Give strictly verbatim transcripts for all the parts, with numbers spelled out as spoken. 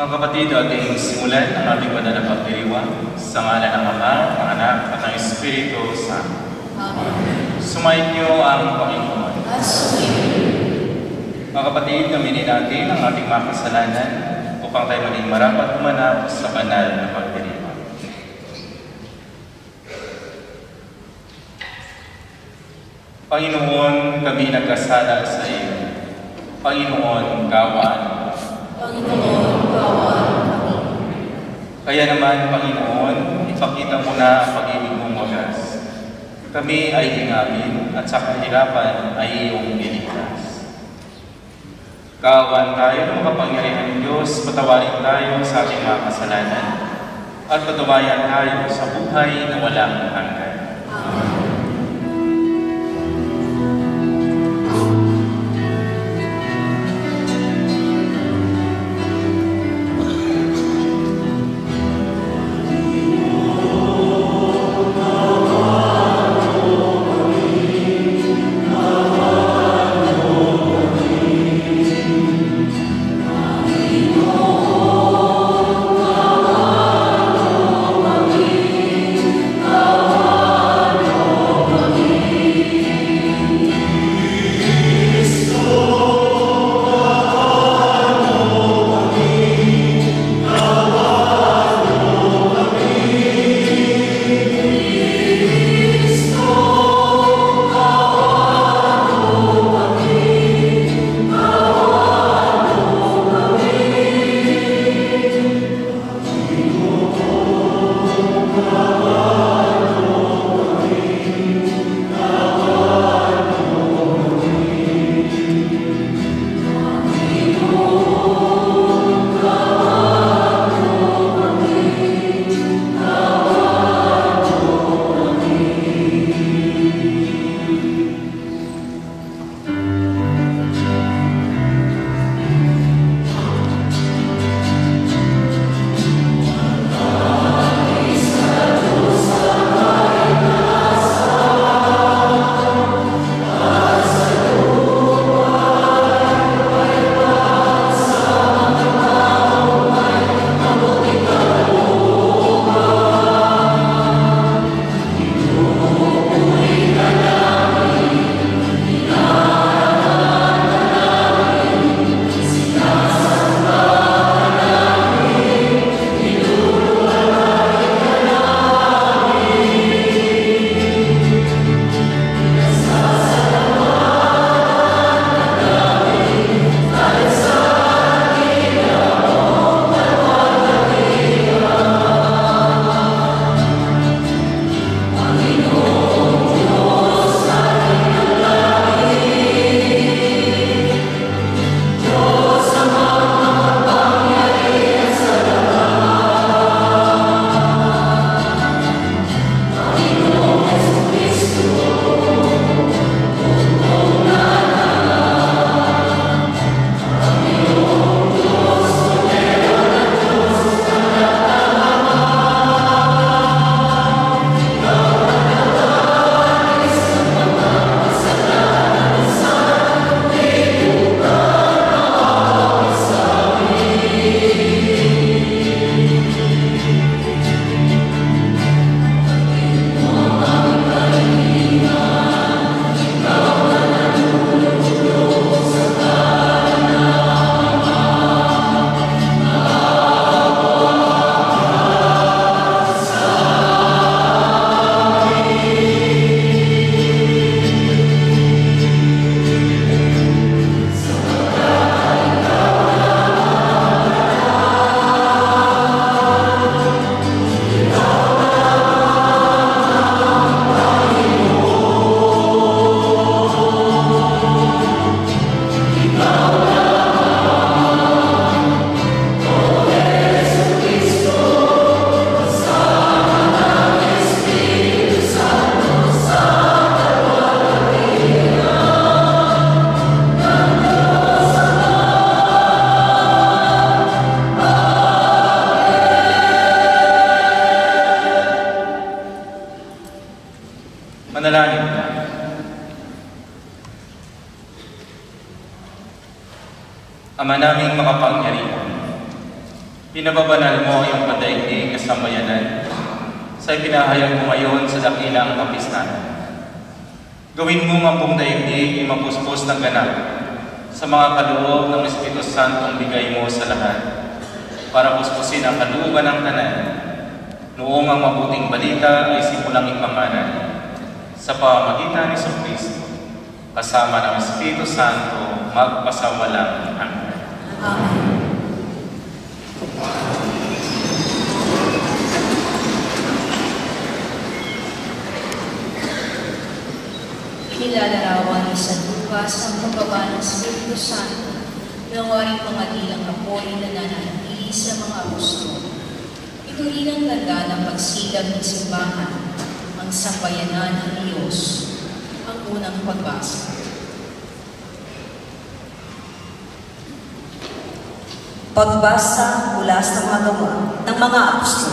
Mga kapatid, ating simulan ang ating banal na pagdiriwang sa ngalan ng Ama, ng Anak, at ng Espiritu Santo. Amen. Sumayin niyo ang Panginoon. Mga kapatid, aminin natin ang ating mga kasalanan upang tayo maging marapat humanap sa banal na pagdiriwang. Panginoon, kami nagkasala sa iyo. Panginoon, kaawaan. Panginoon, kaawaan kami. Kaya naman, Panginoon, ipakita mo na ang pag-ibig mong wagas. Kami ay hingapin at sa kahirapan ay iyong niligtas. Kaawaan tayo ng makapangyarihan ng Diyos, patawarin tayo sa ating mga kasalanan at patubayan tayo sa buhay na walang hanggan. Amen. Manalangin tayo. Ama naming makapangyarihan, Pinababanal mo ang iyong padaigdig at sambayanan sa ipinahayag mo ngayon sa dakilang kapisnan. Gawin mo ang buong daigdig ay mapuspos ng ganap sa mga kaloob ng Espiritu Santo ang bigay mo sa lahat para puspusin ang kalooban ng tanan noong ang mabuting balita ay simulang ipangalan sa pamamagitan ni Kristo kasama ng Espiritu Santo magpasawalang hanggan. Amen. Nilalarawan ni San Lucas ang pagbaba ng Espiritu Santo ng waring mga dilang apoy na nananatili sa mga apostol. Ito rin ang tanda ng pagsilab ng simbahan, ang sambayanan ng Diyos, ang unang pagbasa. Pagbasa mula sa mga gawa ng mga apostol.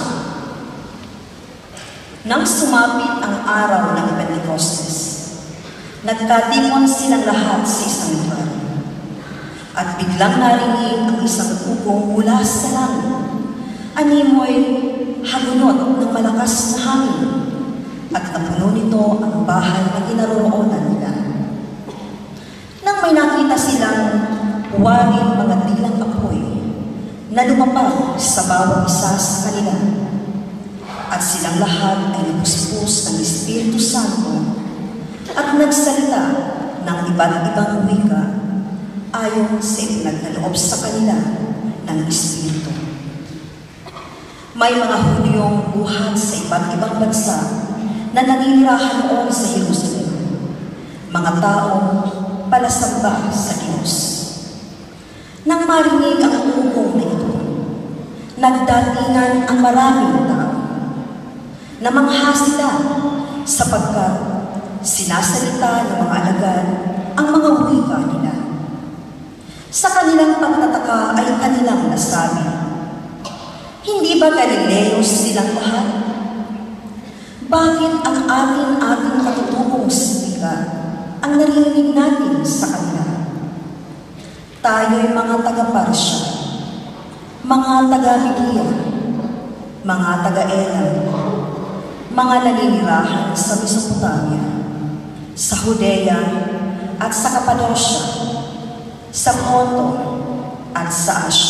Nang sumapit ang araw ng Pentecostes, nagkatimon silang lahat sa isang lugar. At biglang narinig ang isang ugong mula sa langit. Animoy halunod ng malakas na hangin, at napuno nito ang bahay na kinaroroonan nila. Nang may nakita silang waring mga dilang apoy na lumapag sa bawat isa sa kanila, at silang lahat ay napuspos ng Espiritu Santo at nagsalita ng iba't ibang wika ayon sa ipinagkaloob sa kanila ng Espiritu. May mga Hudyong buhat sa iba't ibang bansa na naninirahan noon sa Jerusalem, mga taong palasamba sa Diyos. Nang marinig ang ugong na ito, nagdatingan ang maraming tao. Namangha sila sapagkat sinasalita ng mga alagad ang mga wika nila. Sa kanilang pagtataka ay kanilang nasabi, hindi ba Galileos silang lahat? Bakit ang ating-ating katutubong wika ang narinig natin sa kanila? Tayo'y mga taga-Parsya, mga taga-Media, mga taga-Elam, mga naninirahan sa Mesopotamia, sa Judea at sa Cappadocia, sa Ponto at sa Asia.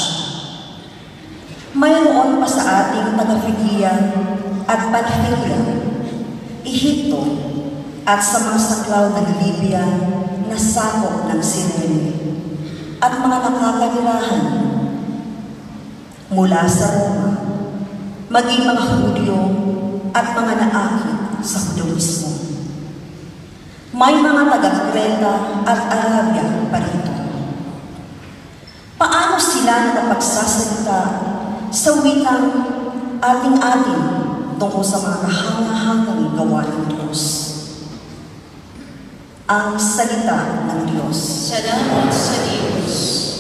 Mayroon pa sa ating taga-Frigia at Pamphylia, Ehipto at sa mga saklaw ng Libya na sakop ng Cyrene, at mga nakakanirahan mula sa Roma, maging mga Hudyo at mga naakit sa Hudyismo. May mga taga-Creta at Arabia pa rito. Paano sila nakapagsasalita sa wikang ating-ating tungkol sa mga kahangahangang gawa ng Diyos? Ang salita ng Diyos. Salamat sa Diyos.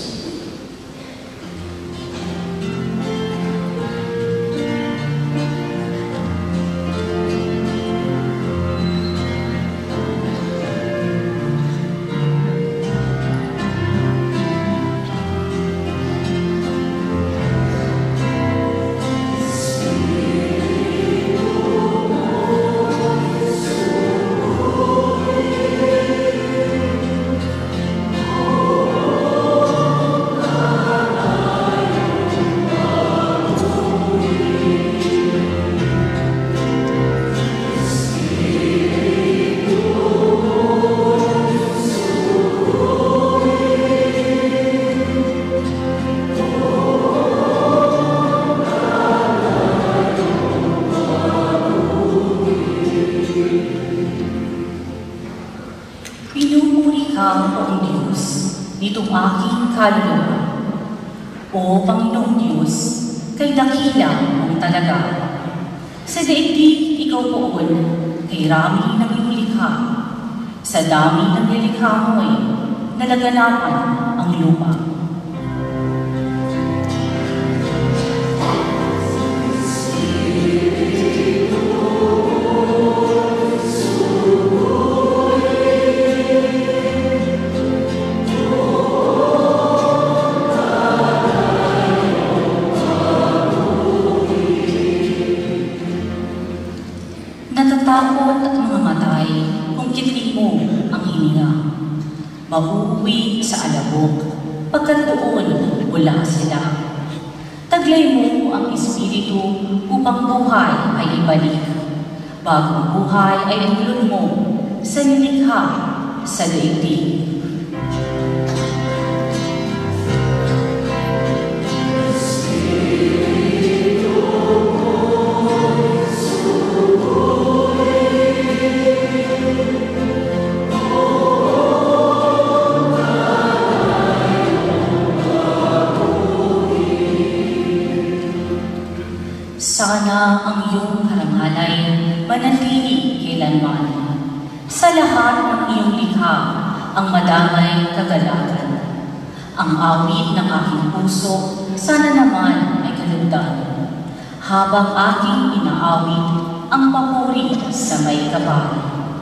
nitong aking kaluluwa. O Panginoong Diyos, kay dakila mong talaga. Sa daigdig ikaw poon, kay rami ng iyong likha. Sa dami ng nilikha mo'y nalaganapan ang lupa. Natatakot at mga matay kung kitli mo ang hininga. Mauuwi sa alabok, pagkat doon wala sila. Taglay mo ang espiritu upang buhay ay ibalik. Bagong buhay ay ulod mo sa nilikha sa daigdig. Sana ang iyong karangalan manatili kailanman. Sa lahat ng iyong likha, ang madamay kagalakan. Ang awit ng aking puso, sana naman ay kalugdan. Habang aking inaawit ang papuri sa may kabal.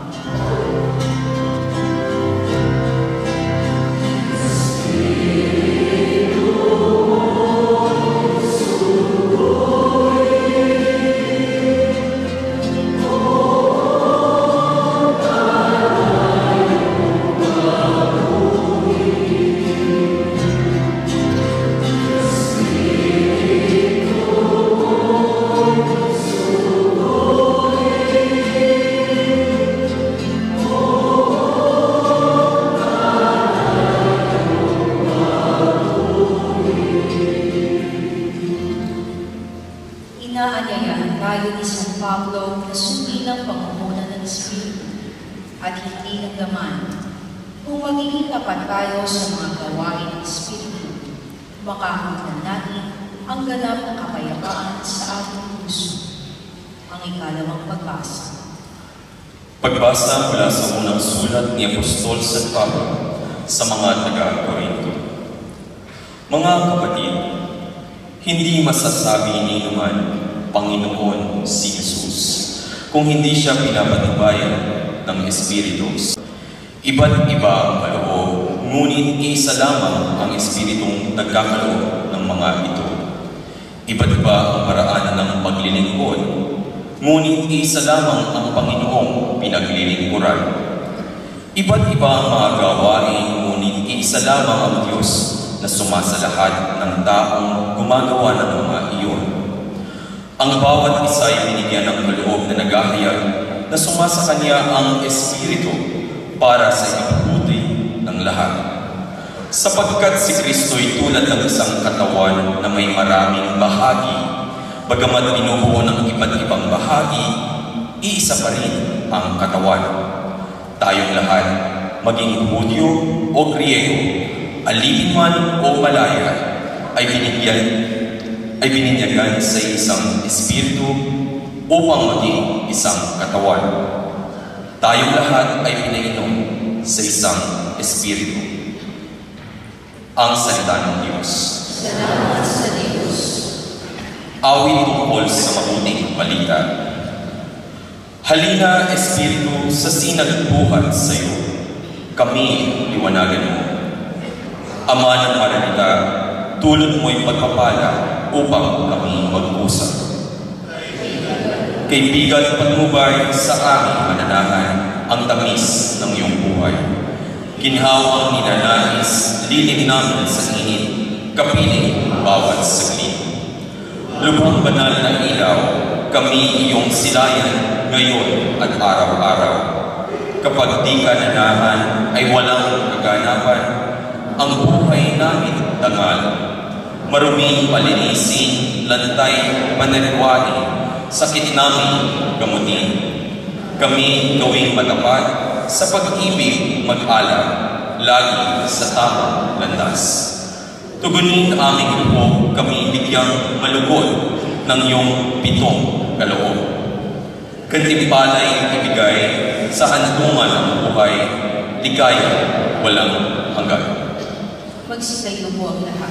Inaanyayahan tayo ni San Pablo na sundin ang pangunguna ng Espiritu at hindi ng laman. Kung magiging tapat tayo sa mga gawain ng Espiritu, makakamtan natin ang ganap na kapayapaan sa ating puso. Ang ikalawang pagbasa. Pagbasa mula sa unang sulat ni Apostol San Pablo sa mga taga-Korinto. Mga kapatid, hindi masasabi ni naman Panginoon si Jesus kung hindi siya pinapatubayan ng Espiritu. Iba't iba ang kaloob, ngunit isa lamang ang Espiritong nagkakaloob ng mga ito. Iba't iba ang paraan ng paglilingkod, ngunit isa lamang ang Panginoong pinaglilingkuran. Iba't iba ang mga gawain, ngunit isa lamang ang Diyos na sumasalahat ng taong gumagawa ng mga iyon. Ang bawat isa ay binigyan ng kaloob na naghahayag na sumasa kanya ang Espiritu para sa ikabubuti ng lahat. Sapagkat si Kristo ay tulad ng isang katawan na may maraming bahagi, bagamat binubuo ng iba't ibang bahagi, iisa pa rin ang katawan. Tayong lahat, maging Hudyo o Griego, alipin man o malaya, ay binigyan ay bininyagan sa isang espiritu upang maging isang katawan. Tayong lahat ay pinainom sa isang espiritu. Ang salita ng Diyos. Salamat sa Diyos. Awit tungkol sa mabuting balita. Halina, Espiritu, sa sinagbuhat sa iyo. Kami liwanagan mo. Ama ng maralita, tulad mo'y pagpapala upang kami mag-usap. Kaibigan, patnubay sa aming mananahan ang tamis ng iyong buhay. Ginhawang ninanais, lilim namin sa init, kapiling bawat saglit. Lubhang banal na ilaw, kami iyong silayan ngayon at araw-araw. Kapag di ka nanahan ay walang kaganapan, ang buhay namin dangal. Maruming palinisin, lantay, manaliwain, sakit namin gamutin. Kami gawing matapat sa pag-ibig mag-alam, lagi sa tamang landas. Tugunin aming grupo, kami bigyang malugod ng iyong pitong kaloob. Kantimpalay ibigay sa handungan ng buhay, ligaya walang hanggan. Magsisayo po ang lahat.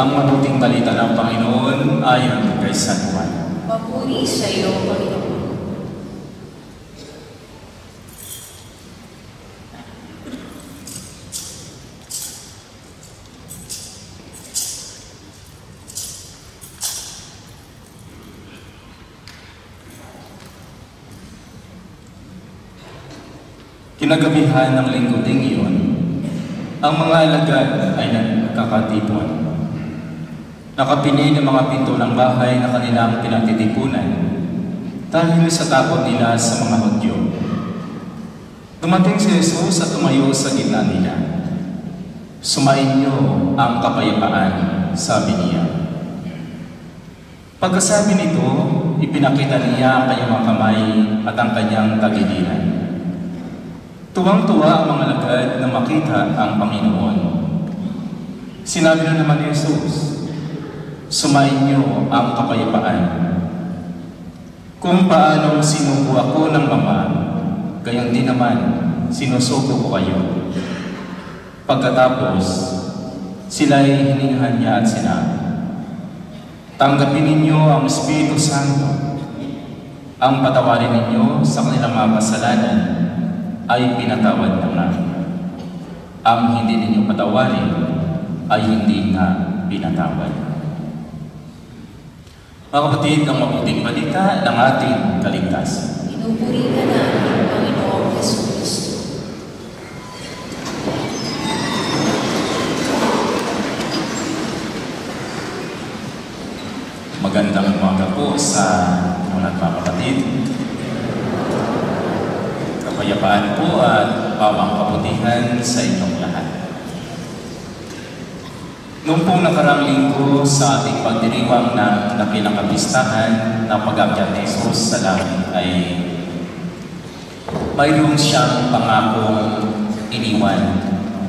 ang mabuting balita ng Panginoon ayon kay San Juan. Papuri sa iyo, Panginoon. Kinagabihan ng linggo ding iyon, ang mga alagad ay nagkakatipon. Nakapini ng mga pinto ng bahay na kanilang pinagtitipunan dahil sa takot nila sa mga Hudyo. Dumating si Jesus at tumayo sa gitna nila. "Sumainyo ang kapayapaan," sabi niya. Pagkasabi nito, ipinakita niya ang kanyang mga kamay at ang kanyang tagiliran. Tuwang-tuwa ang mga alagad na makita ang Panginoon. Sinabi na naman ni Jesus, "Sumainyo ang kapayapaan. Kung paano sinuko ako ng Ama, gayon din naman sinusuko ko kayo." Pagkatapos, sila'y hiningahan niya at sinabi, "Tanggapin ninyo ang Espiritu Santo. Ang patawarin ninyo sa kanilang mga kasalanan ay pinatawad na nga. Ang hindi ninyo patawarin ay hindi nga pinatawad." Mga kapatid, ang mabuting balita ng ating kaligtasan. Pinupuri ka namin, Panginoong Jesus. Magandang umaga po sa mga kapatid. Kapayapaan po at bawang kabutihan sa inyong lahat. Noong pong nakarang linggo sa ating pagdiriwang ng dakilang kapistahan ng pag-akyat ni Jesus sa langit ay mayroon siyang pangakong iniwan.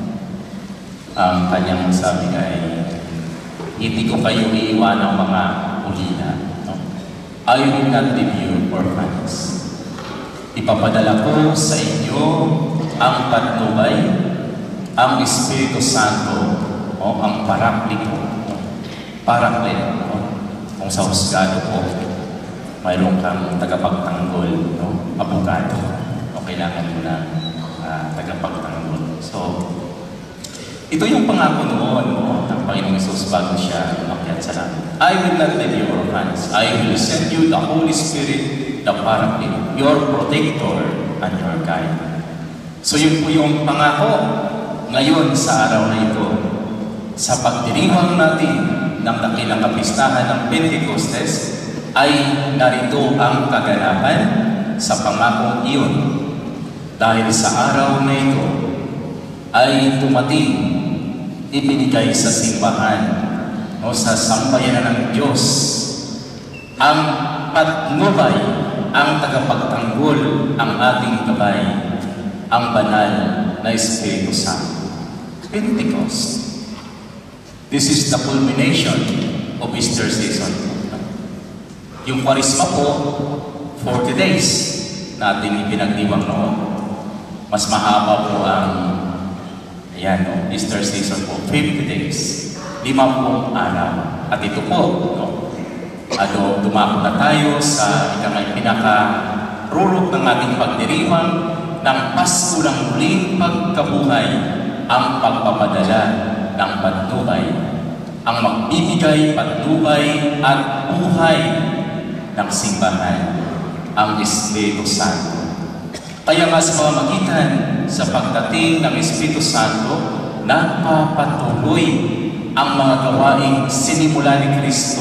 Ang kanyang sabi ay, "Hindi ko kayo iiwan ng mga ulila. No? I will not leave you orphans. Ipapadala ko sa inyo ang patnubay, ang Espiritu Santo, o ang Paraklito, no? Paraklet, no? Kung sa husgado po, mayroon kang tagapagtanggol, no? Abogado, o kailangan mo na uh, tagapagtanggol. So, ito yung pangako noon, no? Ng Panginoong Jesus bago siya umakyat sa langit. "I will not leave you orphans. I will send you the Holy Spirit, the Paraclete, your protector and your guide." So yun po yung pangako ngayon sa araw na ito. Sa pagdiriwang natin ng dakilang kapistahan ng Pentecostes ay narito ang kaganapan sa pangako iyon. Dahil sa araw na ito ay tumating, ibinigay sa simbahan o sa sambayanan ng Diyos ang patnubay, ang tagapagtanggol, ang ating gabay, ang banal na Espiritu Santo. Pentecost. This is the culmination of Easter season. Yung Kwaresma po, forty days natin ipinagdiwang noon. Mas mahaba po ang ayan, no? Easter season po, fifty days. Limang araw. At ito po, no? Ano, dumako na tayo sa ikamay pinaka-rulok ng ating pagdiriwang ng Pasko ng muling pagkabuhay, ang pagpapadala ng patnubay, ang magbibigay patnubay at buhay ng simbahan, ang Espiritu Santo. Kaya nga sa pamamagitan sa pagdating ng Espiritu Santo, nagpapatuloy ang mga gawaing sinimula ni Kristo.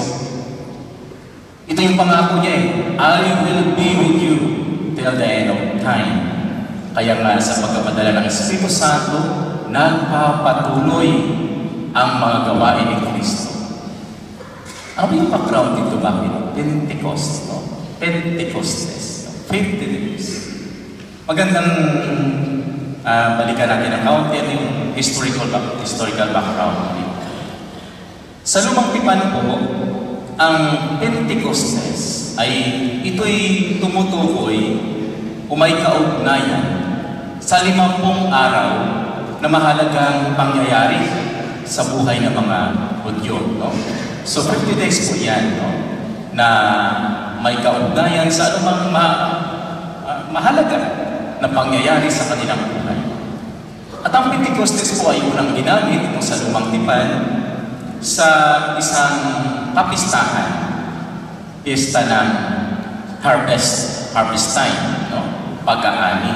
Ito yung pangako niya eh, "I will be with you till the end of time." Kaya nga sa pagpapadala ng Espiritu Santo, nagpapatuloy ang mga gawain ni Kristo. Ano yung background dito? Bakit? Pentecost, no? Pentecostes, no? fifty days. Magandang uh, balikan natin ang kaunti yung historical, historical background. Sa Lumang Tipan po, ang Pentecostes ay ito'y tumutukoy o may kaugnayan sa limampung araw na mahalagang pangyayari sa buhay ng mga Hudyo, no? So fifty days po yan, no? Na may kaugnayan sa anumang ma uh, mahalaga na pangyayari sa kanilang buhay. At ang Pentecostes po ay unang ginamit no, sa lumang tipan sa isang kapistahan, pista ng harvest, harvest time, no? Pag-aani.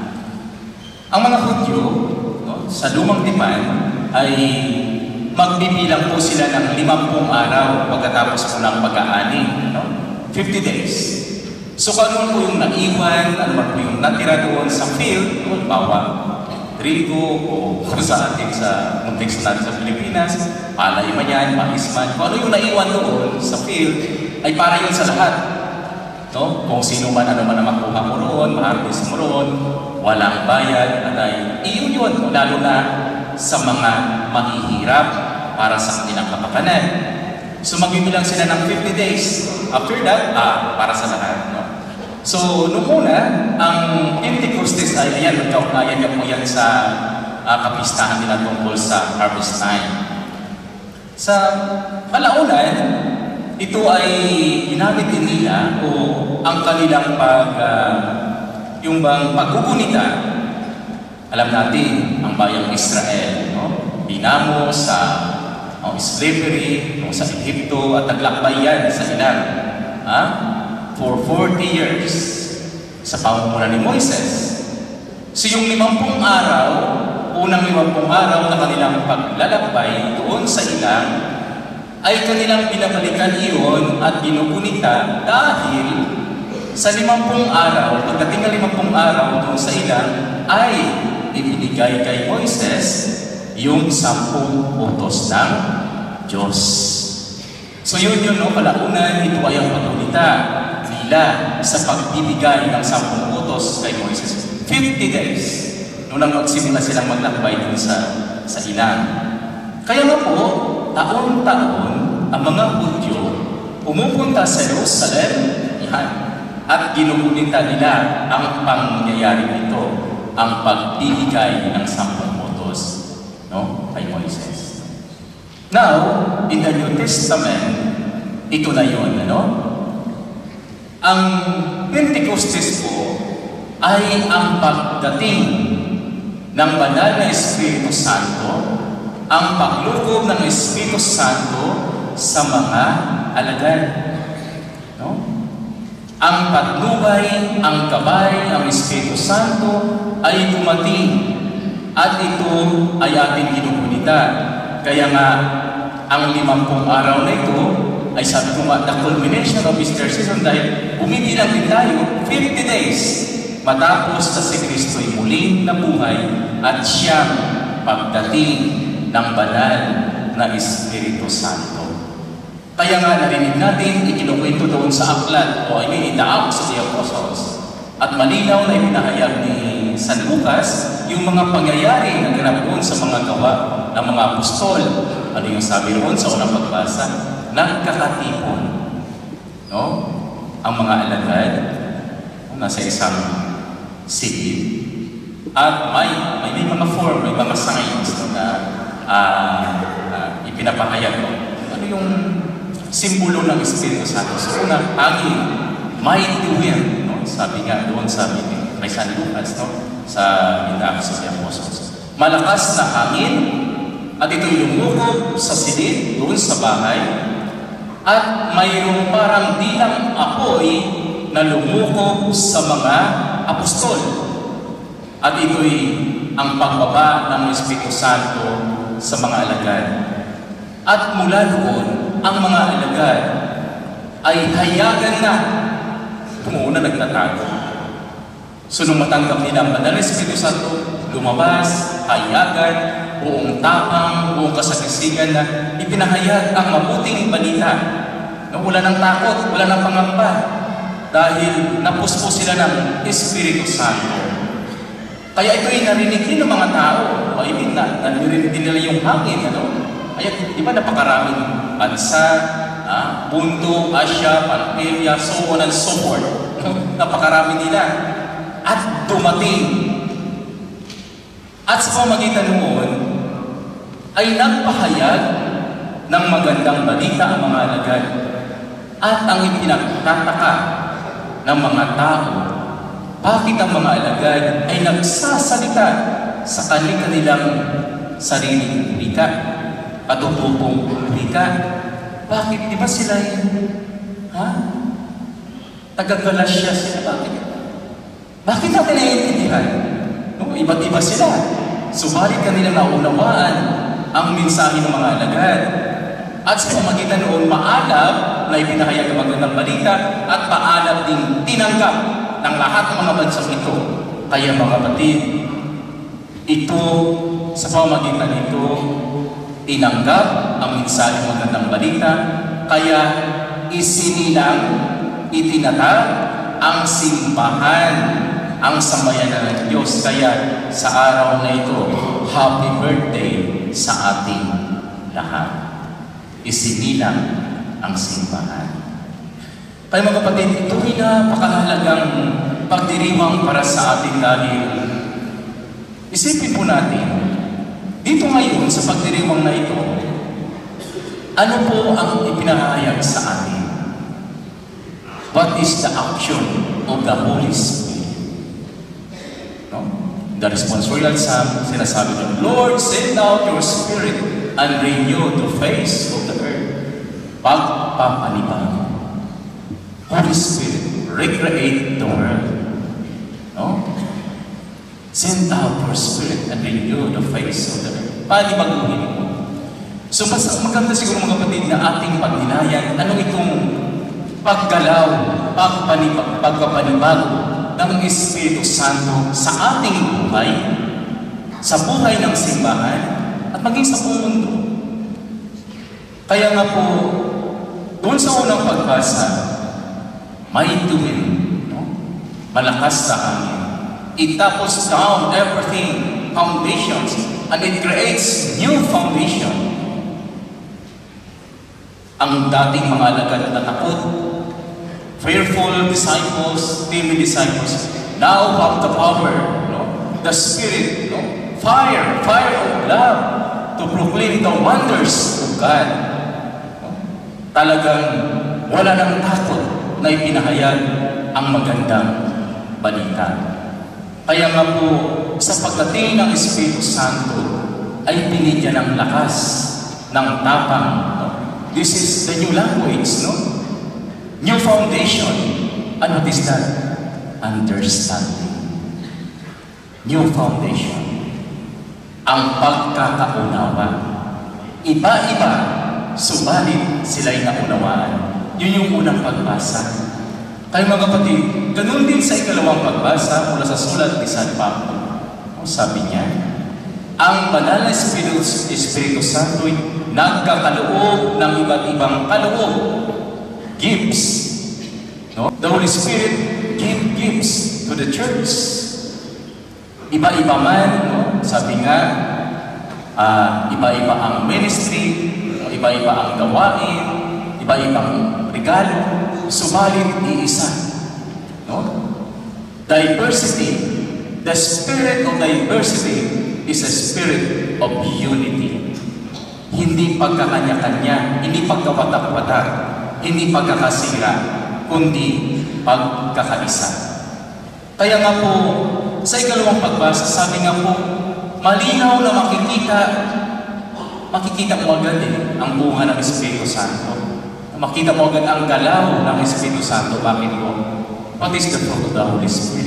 Ang mga Hudyo, no, sa lumang tipan ay magbibilang po sila ng limampung araw pagkatapos po ng pag-aani, no? fifty days. So kung ano po yung naiwan, ano po yung natira doon sa field, no, bawa trigo o kung sa atin sa konteksto natin sa Pilipinas, palay man yan, mais man, kung ano yung naiwan doon sa field, ay para yun sa lahat. No? Kung sino man, ano man na makuha mo roon, ma-harvest mo roon, walang bayad, at ay iyon yun, lalo na sa mga mahihirap para sa kanilang kapakanan. So magbibilang sila ng fifty days. After that, ah, para sa lahat. No? So, noong una, ang Pentecostes ay, ayan, magkaugnayan niya po yan sa uh, kapistahan nila tungkol sa harvest time. Sa kalaunan, ito ay ginamit din nila o ang kanilang pag, uh, yung bang pagkukunita. Alam natin, ang bayang Israel, no? Binamo sa uh, slavery, no? Sa Egypto at naglakbay yan sa ilang. Ha? For forty years sa pamumuno ni Moises. So yung limampung araw, unang limampung araw na kanilang paglalakbay doon sa ilang, ay kanilang pinabalikan iyon at ginugunita dahil sa limampung araw, pagdating ng limampung araw doon sa ilang, ay ibinigay kay Moises yung sampung utos ng Diyos. So yun yun, no? Kalaunan, ito ay ang paggunita nila sa pagbibigay ng sampung utos kay Moises. fifty days, noong nagsimula silang maglakbay dun sa, sa ilang. Kaya nga po, taon-taon, ang mga Hudyo pumupunta sa Jerusalem, yan, at ginugunita nila ang pangyayari nito, ang pagbibigay ng sampung utos, no, kay Moises. Now, in the New Testament, ito na yun, ano? Ang Pentecostes po ay ang pagdating ng banal na Espiritu Santo, ang paglukob ng Espiritu Santo sa mga alagad. No? Ang patnubay, ang gabay, ang Espiritu Santo ay dumating at ito ay ating ginugunita. Kaya nga, ang limampung araw na ito ay sabi ko nga, the culmination of Easter season dahil bumibilang din tayo fifty days matapos na si Kristo ay muling nabuhay at siyang pagdating ng banal na Espiritu Santo. Kaya nga narinig natin, ikinukwento doon sa aklat o I mean, in the Acts of the Apostles at malinaw na ipinahayag ni San Lucas yung mga pangyayari na ganap doon sa mga gawa ng mga apostol. Ano yung sabi roon sa unang pagbasa? Nagkakatipon, no? Ang mga alagad nasa isang city at may, may, may mga form, may mga signs na uh, uh, ipinapahayag ko. Ano yung simbolo ng Espiritu Santo? So una, hangin, mighty wind, no? Sabi nga doon, sabi ni may San Lucas, no? Sa in the Acts of the Apostles. Malakas na hangin at ito'y lumukog sa silid doon sa bahay. At mayroong parang dilang apoy na lumukog sa mga apostol. At ito'y ang pagbaba ng Espiritu Santo sa mga alagad. At mula doon, ang mga alagad ay hayagan na. Muna nagtatago. So nung matanggap nila ang banal na Espiritu Santo, lumabas, hayagan, buong tapang, buong kasagisigan na ipinahayag ang mabuting balita na wala ng takot, wala ng pangamba dahil napuspo sila ng Espiritu Santo. Kaya ito'y narinig din ng mga tao. O I mean, na, narinig din nila yung hangin. Ano? Kaya, di ba napakaraming bansa, ah, Punto, Asia, Pampilya, so on and so forth. Napakarami nila. At dumating. At sa pamagitan noon, ay nagpahayag ng magandang balita ang mga alagad. At ang ipinagtataka ng mga tao, bakit ang mga alagad ay nagsasalita sa kanilang sariling wika, patutupong wika? Bakit? Di ba sila yung, ha? Taga-Galasya sila. Bakit? Bakit natin naiintindihan? No? Iba't iba sila. Subalit kanila naunawaan ang mensahe ng mga alagad. At sa pamagitan noon, maalab na ipinahayag ang magandang balita at maalab din tinanggap ng lahat ng mga bansang ito. Kaya mga kapatid, ito, sa pamagitan nito, tinanggap ang mensahe ng magandang balita, kaya isinilang, itinatag ang simbahan, ang sambayanan ng Diyos. Kaya sa araw na ito, happy birthday sa ating lahat. Isinilang ang simbahan. Kaya mga kapatid, ito'y napakahalagang pagdiriwang para sa atin dahil isipin po natin, dito ngayon sa pagdiriwang na ito, ano po ang ipinahayag sa atin? What is the action of the Holy Spirit? No? The responsorial psalm, sinasabi ng Lord, send out your Spirit and renew the face of the earth. Pagpapanibago. Holy Spirit, recreate the world. No? Send out your Spirit and renew the face of the earth. Panibaguhin mo. So, mas maganda siguro mga kapatid na ating pagninayan, ano itong paggalaw, pagpanibag, pagpapanibago ng Espiritu Santo sa ating buhay, sa buhay ng simbahan, at maging sa buong mundo. Kaya nga po, doon sa unang pagbasa, may tuwin, no? Malakas sa hangin. It taps down everything, foundations, and it creates new foundation. Ang dating mga alagad na takot, fearful disciples, timid disciples, now have the power, no? The Spirit, no? Fire, fire of love to proclaim the wonders of God. No? Talagang wala nang takot na ipinahayag ang magandang balita. Kaya nga po, sa pagdating ng Espiritu Santo, ay binigyan ng lakas, ng tapang. No? This is the new language, no? New foundation. And what is that? Understanding. New foundation. Ang pagkakaunawa. Iba-iba, subalit sila'y naunawaan. Yun yung unang pagbasa. Kaya mga kapatid, ganun din sa ikalawang pagbasa mula sa sulat ni San Pablo. Sabi niya, ang banal na Espiritu, Espiritu Santo'y nagkakaloob ng iba't ibang kaloob. Gifts. No? The Holy Spirit give gifts to the church. Iba-iba man, no? Sabi nga, uh, iba-iba ang ministry, iba-iba ang gawain, iba-ibang regalo, subalit iisa. No? Diversity. The spirit of diversity is a spirit of unity. Hindi pagkakanya-kanya, hindi pagkawatak-watak, hindi pagkakasira, kundi pagkakaisa. Kaya nga po, sa ikalawang pagbasa, sabi nga po, malinaw na makikita, makikita mo agad eh, ang bunga ng Espiritu Santo. Makita mo agad ang galaw ng Espiritu Santo. Bakit po? What is the fruit of the Holy Spirit?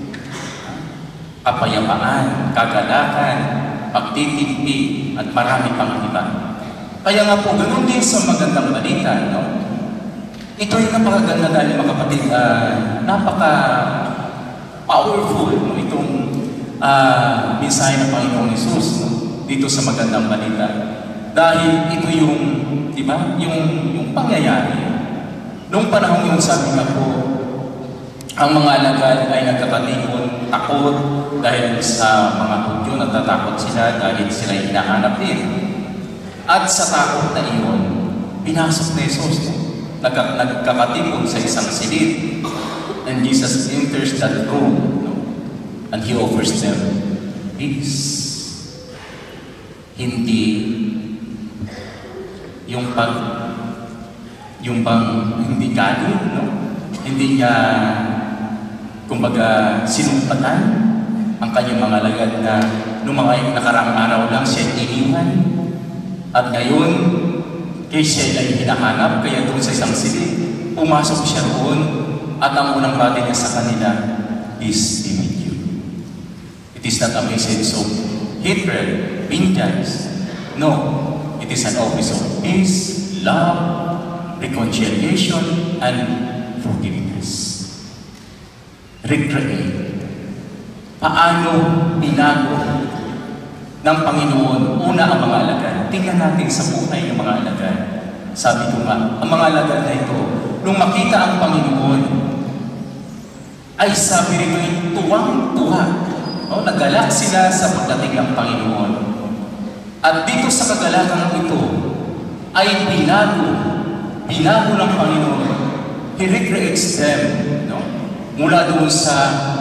Kapayapaan, kagalakan, pagtitipid, at marami pang iba. Kaya nga po, ganun din sa magandang balita, no? Ito ay napakaganda dahil mga kapatid, uh, napaka-powerful, no? Itong uh, mensahe ng Panginoong Hesus, no? Dito sa magandang balita. Dahil ito yung, di ba, yung, yung pangyayari. Noong panahon yung sabi nga po, ang mga alagad ay nagkakatikon, takot, dahil sa mga Hudyo natatakot sila dahil sila hinahanap din. At sa takot na iyon, pinasok ni Jesus, nag nagkakatikon sa isang silid, and Jesus enters that room, no? And He offers them peace. Hindi yung pag, yung bang hindi galit, no? Hindi niya, kumbaga, sinumpatan ang kanyang mga alagad na noong mga nakaraang araw lang siya iniwan. At ngayon, kay siya ay hinahanap, kaya doon sa isang silid, pumasok siya roon at ang unang bagay niya sa kanila is be with you. It is not a message of hatred, vengeance. No, it is an office of peace, love, reconciliation, and forgiveness. Recreate. Paano binago ng Panginoon una ang mga alagad? Tingnan natin sa buhay ng mga alagad. Sabi ko nga, ang mga alagad na ito, nung makita ang Panginoon, ay sabi rito ay tuwang-tuwa. No? Nagalak sila sa pagdating ng Panginoon. At dito sa kagalakan ito, ay binago, binago ng Panginoon. He recreates them. No? Mula doon sa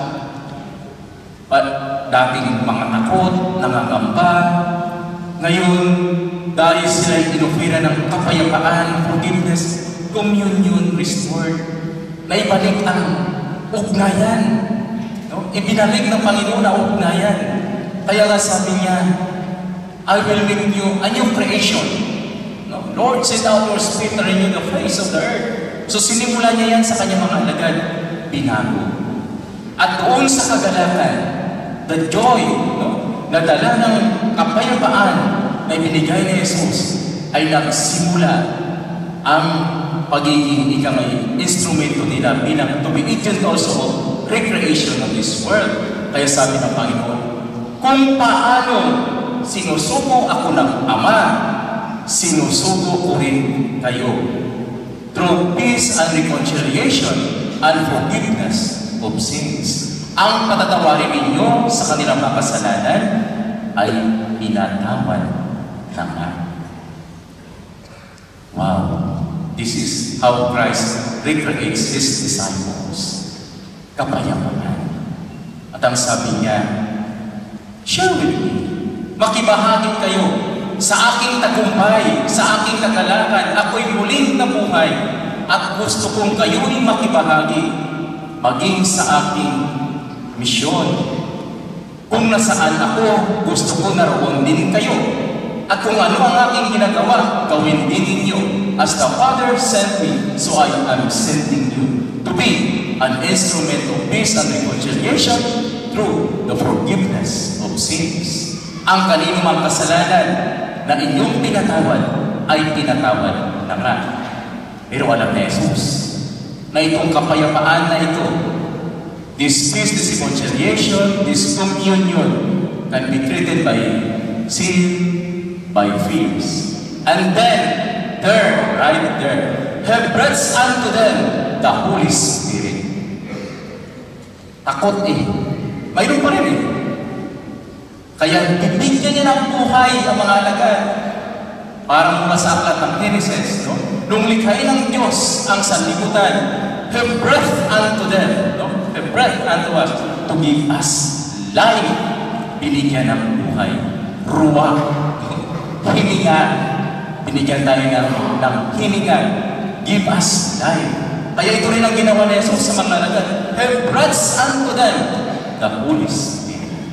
uh, dating mga takot, nangangamba. Ngayon, dahil sila inofera ng kapayapaan, forgiveness, communion restored, naibalik ang ugnayan. No? Ibinalik ng Panginoon ang ugnayan. Kaya nga sabi niya, I will make you a new creation. No? Lord, send out your spirit to renew the face of the earth. So sinimulan niya yan sa kanyang mga alagad, binago. At doon sa kagalakan, the joy, no? na dala ng kapayapaan na ibinigay ni Jesus ay nagsimula ang pagiging ikamay instrumento nila bilang to be agent also of recreation of this world. Kaya sabi ng Panginoon, kung paano sinusuko ako ng Ama, sinusuko ko rin kayo. Through peace and reconciliation and forgiveness of sins. Ang patatawarin ninyo sa kanilang mga kasalanan ay pinatawad naman. Wow! This is how Christ recreates His disciples. Kapayapaan. At ang sabi niya, share with me. Makibahagi kayo sa aking tagumpay, sa aking kagalakan. Ako'y muling nabuhay at gusto kong kayo'y makibahagi maging sa aking misyon. Kung nasaan ako, gusto ko naroon din kayo. At kung ano ang aking ginagawa, gawin din ninyo. As the Father sent me, so I am sending you to be an instrument of peace and reconciliation through the forgiveness of sins. Ang kaninumang kasalanan na inyong pinatawad ay pinatawad na nga. Pero alam na Jesus na itong kapayapaan na ito, this peace, this reconciliation, this communion can be treated by sin, by fears. And then, there, right there, have brought unto them the Holy Spirit. Takot eh. Mayroon pa rin eh. Kaya bibigyan niya ng buhay ang mga alagad. Parang mula sa aklat ng Genesis, no? Nung likhain ng Diyos ang sanlibutan, have breath unto them, no? Have breath unto us to give us life. Binigyan ng buhay. Ruwa. Hininga. Binigyan tayo ng, ng hininga. Give us life. Kaya ito rin ang ginawa ni Jesus sa mga alagad. Have breath unto them the Holy Spirit.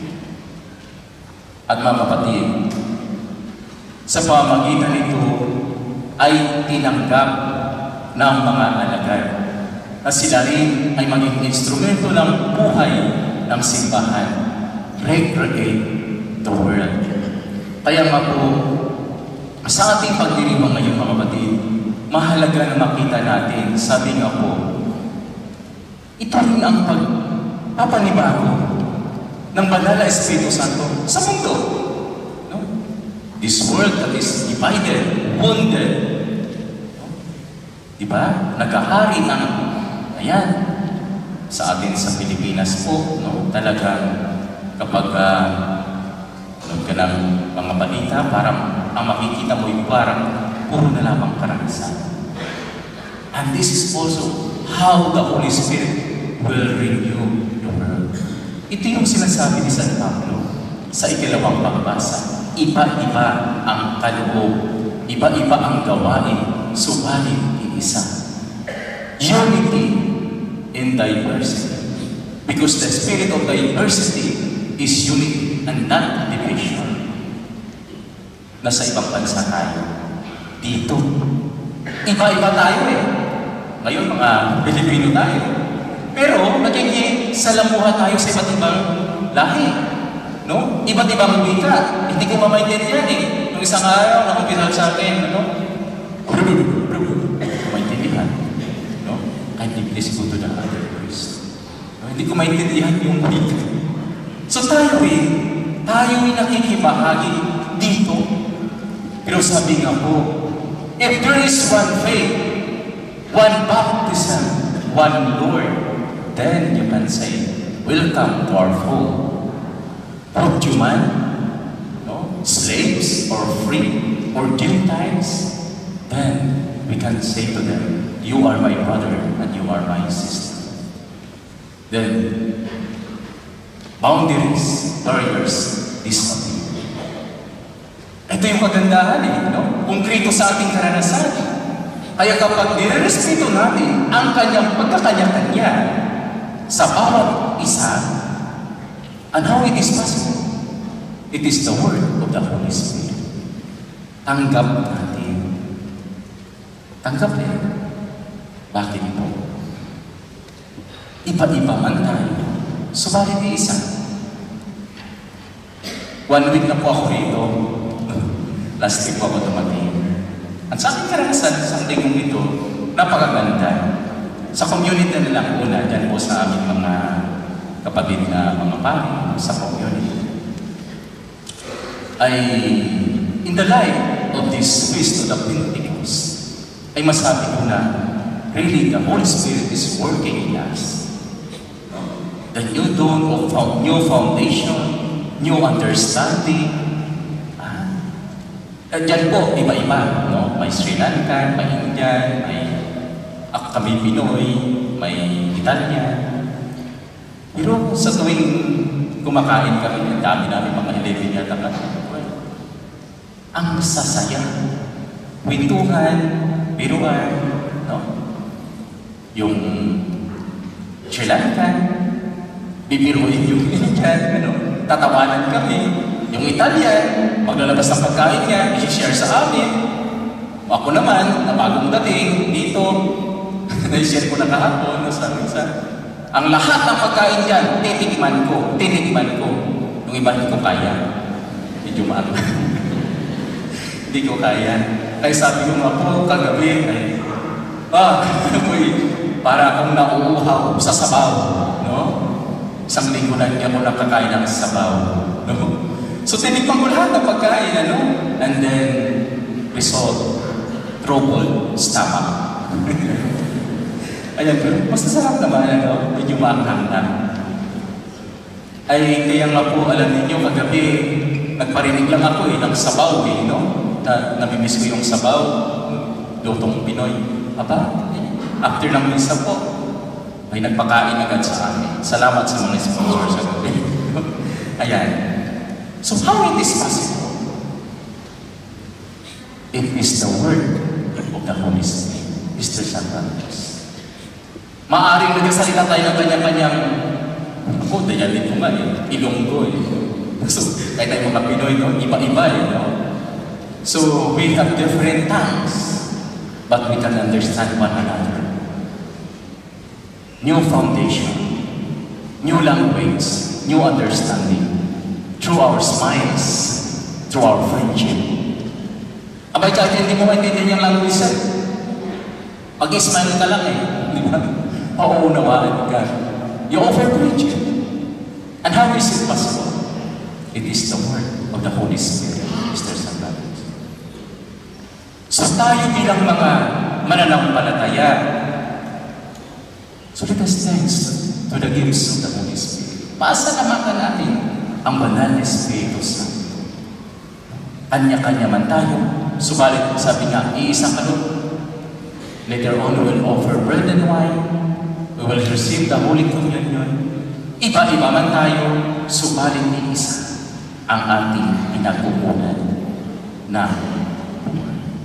At mga kapatid, sa pamagitan nito ay tinanggap ng mga alagad na sila rin ay maging instrumento ng buhay ng simbahan. Recreate the world. Kaya nga po, sa ating pagdiriwang ngayon mga kapatid, mahalaga na makita natin, sabi nga po, ito rin ang pagpapanibago ng Banal na Espiritu Santo sa mundo. No? This world that is divided, wounded. No? Diba? Nagkahari ng, ayan, sa atin sa Pilipinas po, no? Talagang kapag uh, alam ka ng mga balita, parang ang makikita mo yung parang puro na lamang karanasan. And this is also how the Holy Spirit will renew the world. Ito yung sinasabi ni San Pablo sa ikalawang pagbasa. Iba-iba ang kaloob iba-iba ang gawain, subalit iisa. Unity in diversity. Because the spirit of diversity is unity and not division. Nasa ibang bansa tayo. Dito. Iba-iba tayo eh. Ngayon mga Pilipino tayo. Pero naging salamuha tayo sa iba't ibang lahi. No? Iba't ibang wika. Hindi ko mamaintindihan eh. Nung isang araw, nakumpisa sa akin, ano? Maintindihan. No? I think this go to the other first. No? Hindi ko maintindihan yung wika. So tayo eh, tayo ay nakikibahagi dito. Pero sabi nga po, if there is one faith, one baptism, one Lord, then you can say, welcome to our fold. Both human, no? Slaves or free or Gentiles, then we can say to them, you are my brother and you are my sister. Then, boundaries, barriers, disappear. Ito yung kagandahan eh, no? Konkreto sa ating karanasan. Kaya kapag nirerespeto natin ang kanyang pagkakanya-kanya sa bawat isa, and how it is possible? It is the word of the Holy Spirit. Tanggap natin. Tanggap eh. Bakit po? Iba-iba man tayo. Subalit isa. One week na po ako rito. Last week po ako dumating. At sa aking karanasan, sa lingkong ito, napakaganda. Sa community na lang una, dyan po sa aming mga kapatid na mga pari sa community. Ay, in the light of this feast of the Pentecost, ay masabi ko na, really, the Holy Spirit is working in us. The new dawn of new foundation, new understanding. Diyan po, iba-iba, no? May Sri Lankan, may Indian, may ah, kami Pinoy, may Italian. Pero sa tuwing kumakain kami, ang dami namin mga eleven yata na, ang sasaya. Wintuhan, biruan, no? Yung Sri Lankan, bibiruin yung Indian, ano? Tatawanan kami. Yung Italian, maglalabas ng pagkain niya, i-share sa amin. Ako naman, na bagong dating dito, na-share ko na kahapon, no, sa isa. Ang lahat ng pagkain niyan, titikman ko, titikman ko. Yung iba hindi ko kaya. Medyo maaga. Hindi ko kaya. Kaya sabi ko nga po, kagabi, ay, ah, para akong nauuhaw sa sabaw, no? Isang linggo na hindi ako nakakain ng sabaw, no? So, tinikman ko lahat ng pagkain, ano? And then, result, troubled stomach. Ayan, pero mas sarap naman, ano? Medyo maanghang na. Ay, kaya nga po, alam ninyo, kagabi, nagparinig lang ako eh, ng sabaw eh, no? Na, namimiss ko yung sabaw, lutong Pinoy. Aba, after ng misa po, may nagpakain agad sa amin. Salamat sa mga sponsors sa gabi. Ayan. So how it is possible? It is the word of the Holy Spirit, Mister Santos. Maaring nagsasalita tayo ng kanya-kanyang, ako, dayan ko nga eh, Ilonggo eh. So, kahit tayo mga Pinoy, no? Iba-iba eh, no? So, we have different tongues, but we can understand one another. New foundation, new language, new understanding. Through our smiles, through our friendship. Abay, kahit hindi mo maintindihan yung language eh. Pag-smile ka lang eh. Di ba? Pauunawaan ka. You offer friendship. And how is it possible? It is the word of the Holy Spirit, Mister Santos. So tayo bilang mga mananampalataya, so let us thanks to the gifts of the Holy Spirit. Paasalamat natin ang banal na Espiritu Santo. Kanya-kanya man tayo, subalit sabi nga, iisang kaloob. Later on, we will offer bread and wine. We will receive the Holy Communion. Iba-iba man tayo, subalit iisa ang ating pinagkukunan na buhay.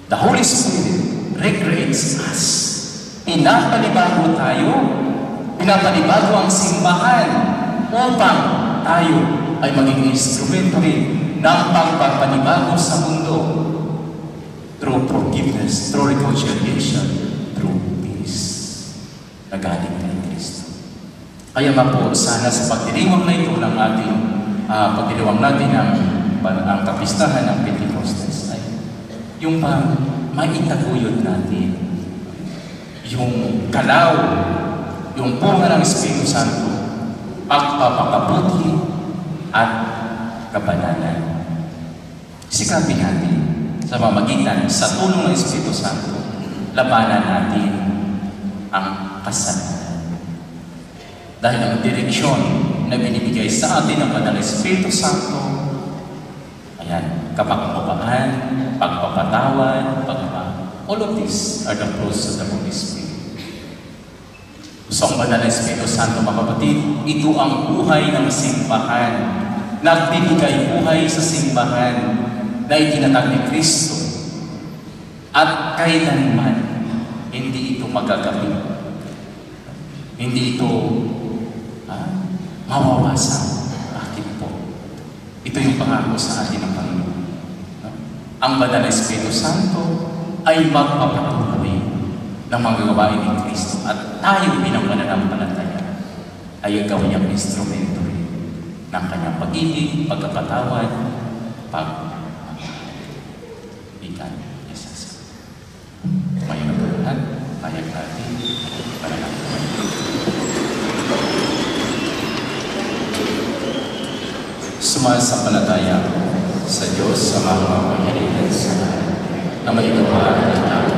The Holy Spirit recreates us. Pinapanibago tayo. Pinapanibago ang simbahan upang tayo ay maging instrumento rin ng pagpapanibago sa mundo through forgiveness, through reconciliation, through peace na galing kay Kristo. Kaya nga po, sana sa pagdiriwang na ito ng ating uh, pagdiriwang natin ng, ang kapistahan ng Pentecostes ay yung pa maitaguyod natin yung kalaw, yung bunga ng Espiritu Santo, pagpapakabuti at kabanalan. Sikapin natin sa pamamagitan sa tulong ng Espiritu Santo, labanan natin ang kasalanan. Dahil ang direksyon na binibigay sa atin ng Banal na Espiritu Santo, ayan, kapakababaan, pagpapatawad, pagpapatawad. All of these are the fruits of the Holy Spirit. So ang Banal na Espiritu Santo, mga kapatid, ito ang buhay ng simbahan. Nagbibigay buhay sa simbahan na itinatag ni Kristo. At kailanman, hindi ito magagabi. Hindi ito ah, mawawasan. Bakit po? Ito yung pangako sa atin ng Panginoon. Ang Banal na Espiritu Santo ay magpapatuloy ng mga gawain ni Kristo at tayo bilang mananampalataya ay gawin niyang instrumento rin ng kanyang pag-ibig, pagkapatawad, pag-ikan. Yes, may naguluhan, payag natin, para natin. Sumasampalataya sa Diyos sa mga mamahalin sa na may gawa ng tao.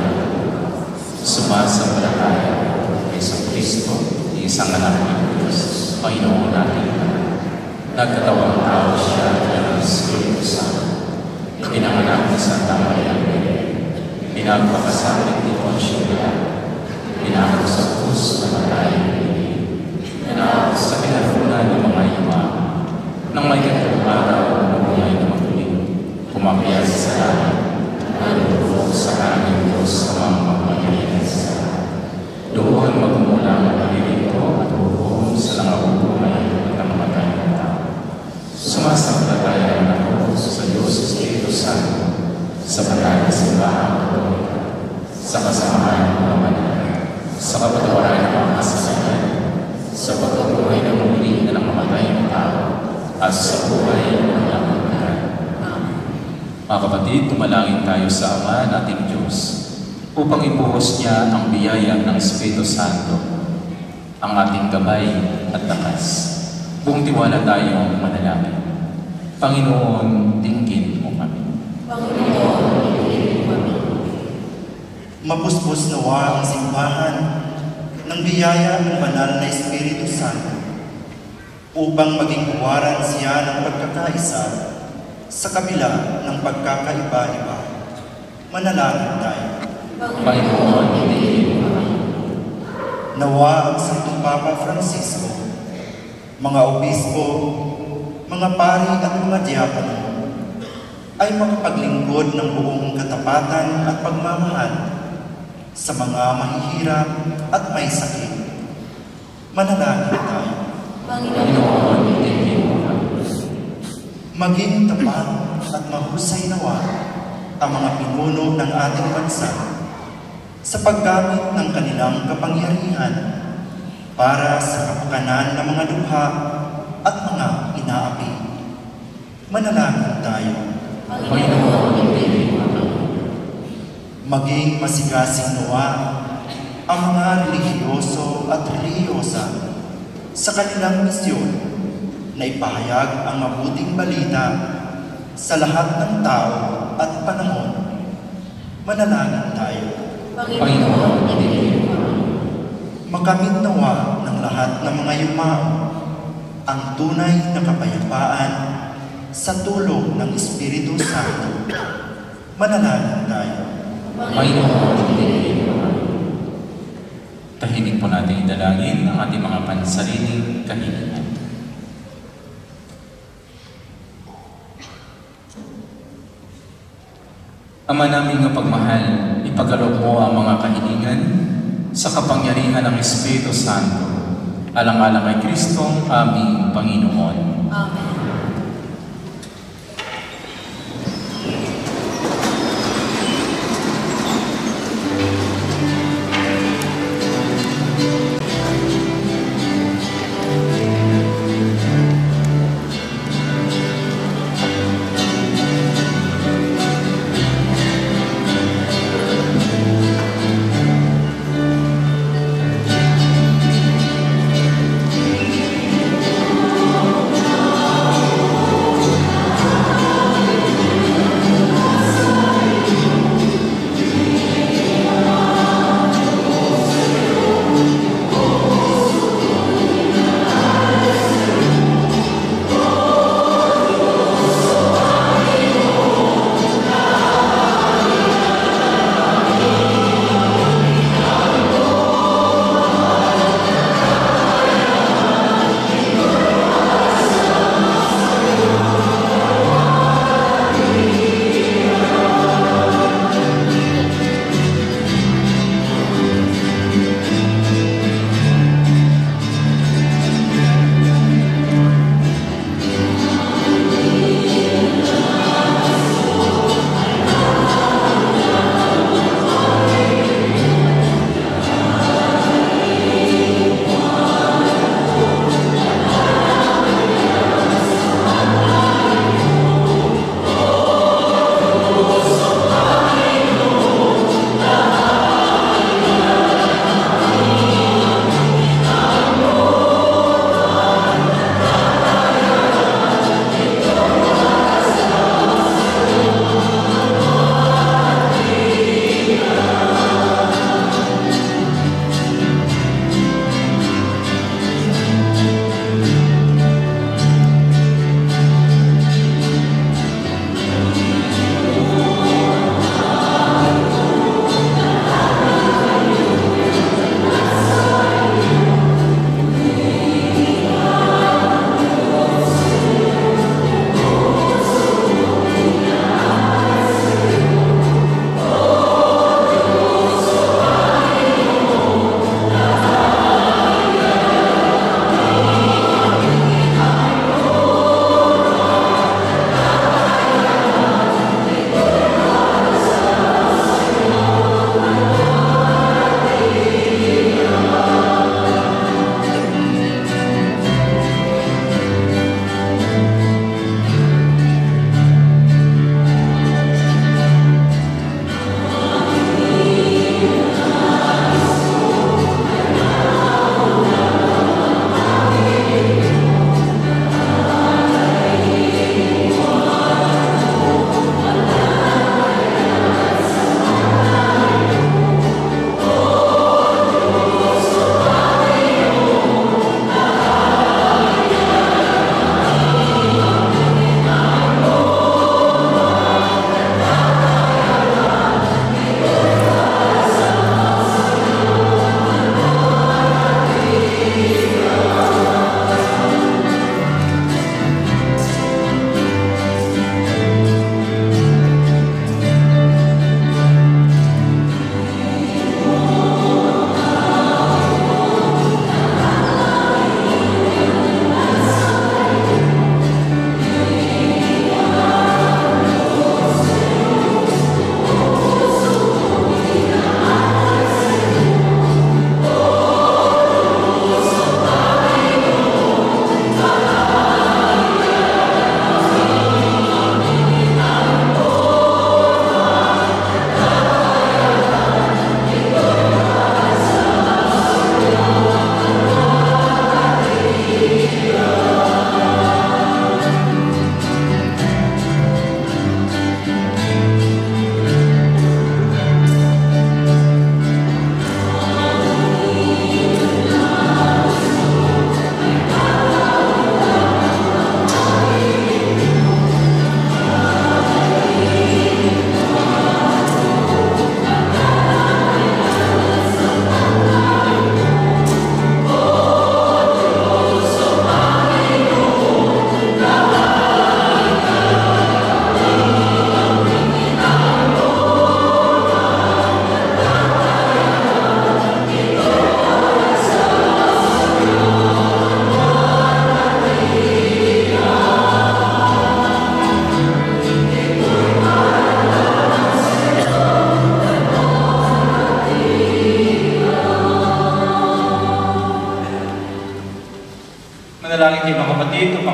Sumasampalataya kay Isang Kristo, isang anak ng Diyos, Panginoon natin. Nagkatawang tao siya ng Espiritu Santo. Pinanganak na sa Tamayang pinagpapasakit ni Poncio Pilato. Pinako sa krus na matay. Pinako sa pinarunan ng mga ima. Nang may katulong araw na bumay na magpuling, kumapiyas sa langit. Nalulog sa kanyang Diyos sa mga magmamalihan sa lahat. Doon magmula ang malilito at hukom sa nangabubuhay at namatay ng tao. Sumasampalataya ako sa Diyos Espiritu Santo, sa banal na simbahan Katolika, sa kasamahan ng mga banal, sa kapatawaran ng mga kasalanan, sa pagkabuhay ng muli na namamatay ng tao, at sa buhay ng mga magmamalihan. Mga kapatid, tumalangin tayo sa Ama nating Diyos upang ibuhos niya ang biyaya ng Espiritu Santo, ang ating gabay at lakas. Buong tiwala tayong manalangin. Panginoon, dinggin mo kami. Panginoon, dinggin mo kami. Mapuspos nawa ang simbahan ng biyaya ng banal na Espiritu Santo upang maging huwaran siya ng pagkakaisa sa kabila ng pagkakaiba-iba. Manalangin tayo. Panginoon, dinggin mo kami. Nawa ang Santong Papa Francisco, mga obispo, mga pari at mga diakono ay makapaglingkod ng buong katapatan at pagmamahal sa mga mahihirap at may sakit. Manalangin tayo. Panginoon, dinggin mo kami. Maging tapat at mahusay nawa ang mga pinuno ng ating bansa sa paggamit ng kanilang kapangyarihan para sa kapakanan ng mga dukha at mga inaapi. Manalangin tayo. Panginoon, dinggin mo kami. Maging masigasig nawa ang mga relihiyoso at relihiyosa sa kanilang misyon na ipahayag ang mabuting balita sa lahat ng tao at panahon. Manalangin tayo. Panginoon, dinggin mo kami. Makamit nawa ng lahat ng mga yumao ang tunay na kapayapaan sa tulong ng Espiritu Santo. Manalangin tayo. Panginoon, dinggin mo kami. Tahimik po natin idalangin ang ating mga pansariling kahilingan. Ama naming pagmahal, ipagkaloob mo ang mga kahilingan sa kapangyarihan ng Espiritu Santo, alang-alang kay Kristong aming Panginoon. Amen. Amen.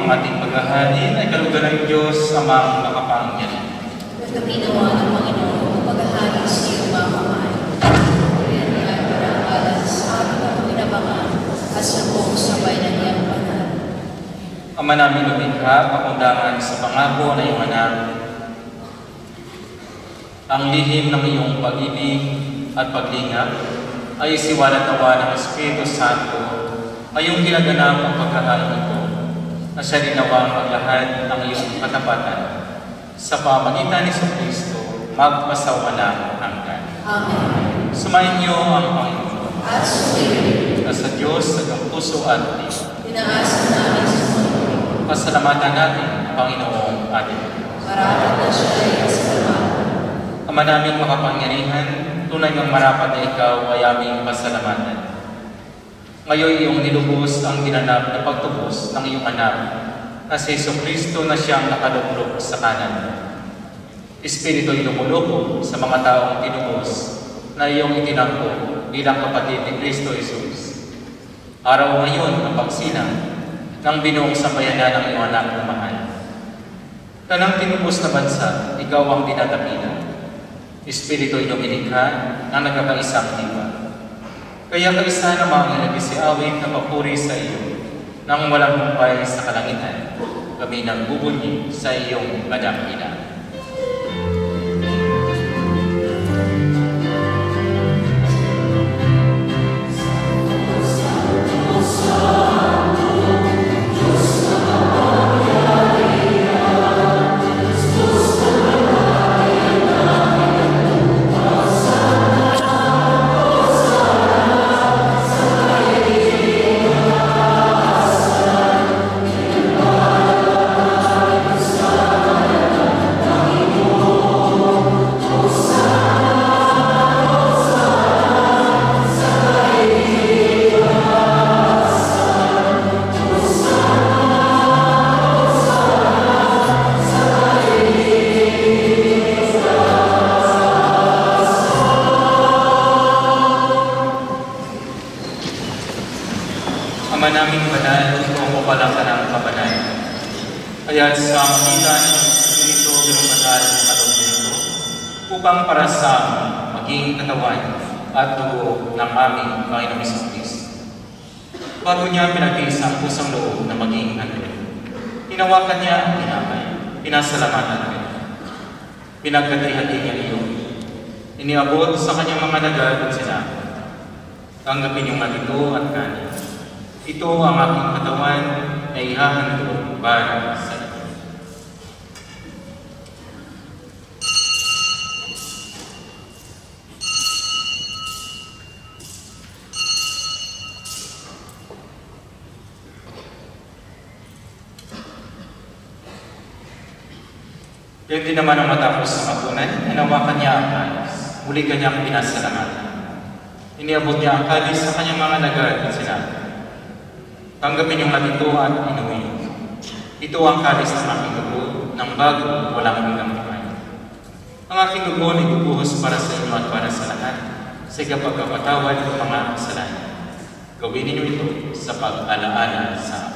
ang ating paghahalin ay kalugan ng Diyos amang makapangyarihan. Kami nawa ng Panginoon ang paghahari sa iyong mga kamay. Kaya ay parangalan sa ating mga pinabangan at sa buong sabay ng iyong banal. Ama namin lumikha, pakundangan sa pangako na iyong anak, ang lihim ng iyong pag-ibig at paglingap ay isiwalat nawa ng Espiritu Santo ay yung ginaganap ang pagkahalin ito na siya din nawa ang paglahad ng iyong katapatan sa pamagitan ni Kristo magpasawala hanggan. Amen. Sumayin niyo ang Panginoon. At sumayin. Na sa Diyos sa puso at tiyan. Pinaasa namin sa Panginoon. Pasalamatan natin ang Panginoong ating Diyos. Marapat na siya ay pasalamatan. Ama naming makapangyarihan, tunay ng marapat na ikaw ay aming pasalamatan. Ngayon iyong nilubos ang ginanap na pagtubos ng iyong anak na si Kristo na siyang nakalublog sa kanan. Espiritu'y lumulubog sa mga taong tinubos na iyong itinangko bilang kapatid ni Kristo Jesus. Araw ngayon ang pagsilang ng binuong sambayanan ng iyong anak na mahal. Kanang tinubos na bansa, ikaw ang dinadapilan. Espiritu'y lumilikha ng nagkakaisang diwa. Kaya kaisa namang nag-isiawit na papuri sa iyo nang walang humpay sa kalangitan. Kami nagbubunyi sa iyong kadakilan. Ama namin banal, ikaw mo pala ka ng kabanal. Kaya sa magitan ng Espiritu ng banal ng Kalungdito, upang para sa maging katawan at dugo ng aming Panginoong Kristo. Bago niya pinag-iis ang pusang loob na maging handa, hinawakan niya ang tinapay, pinasalamatan niya. Pinagkati-hati niya iyon. Iniabot sa kanyang mga dagal at sinabi, tanggapin niyong ito at kanin. Ito ang aking katawan na ihahandog para sa iyo. Yan din naman ang matapos sa mapunan, hinawakan niya ang kalis. Muli kanyang pinasalamatan. Iniabot niya ang kalis sa kanyang mga dagal at sinabi, tanggapin yung latito at inumin. Ito ang kalis ng aking dugo ng bago walang hanggang buhay. Ang aking dugo ay bubuhos para sa inyo at para sa lahat sa kapagkapatawad ng mga kasalanan. Gawin ninyo ito sa pag-alaala sa akin.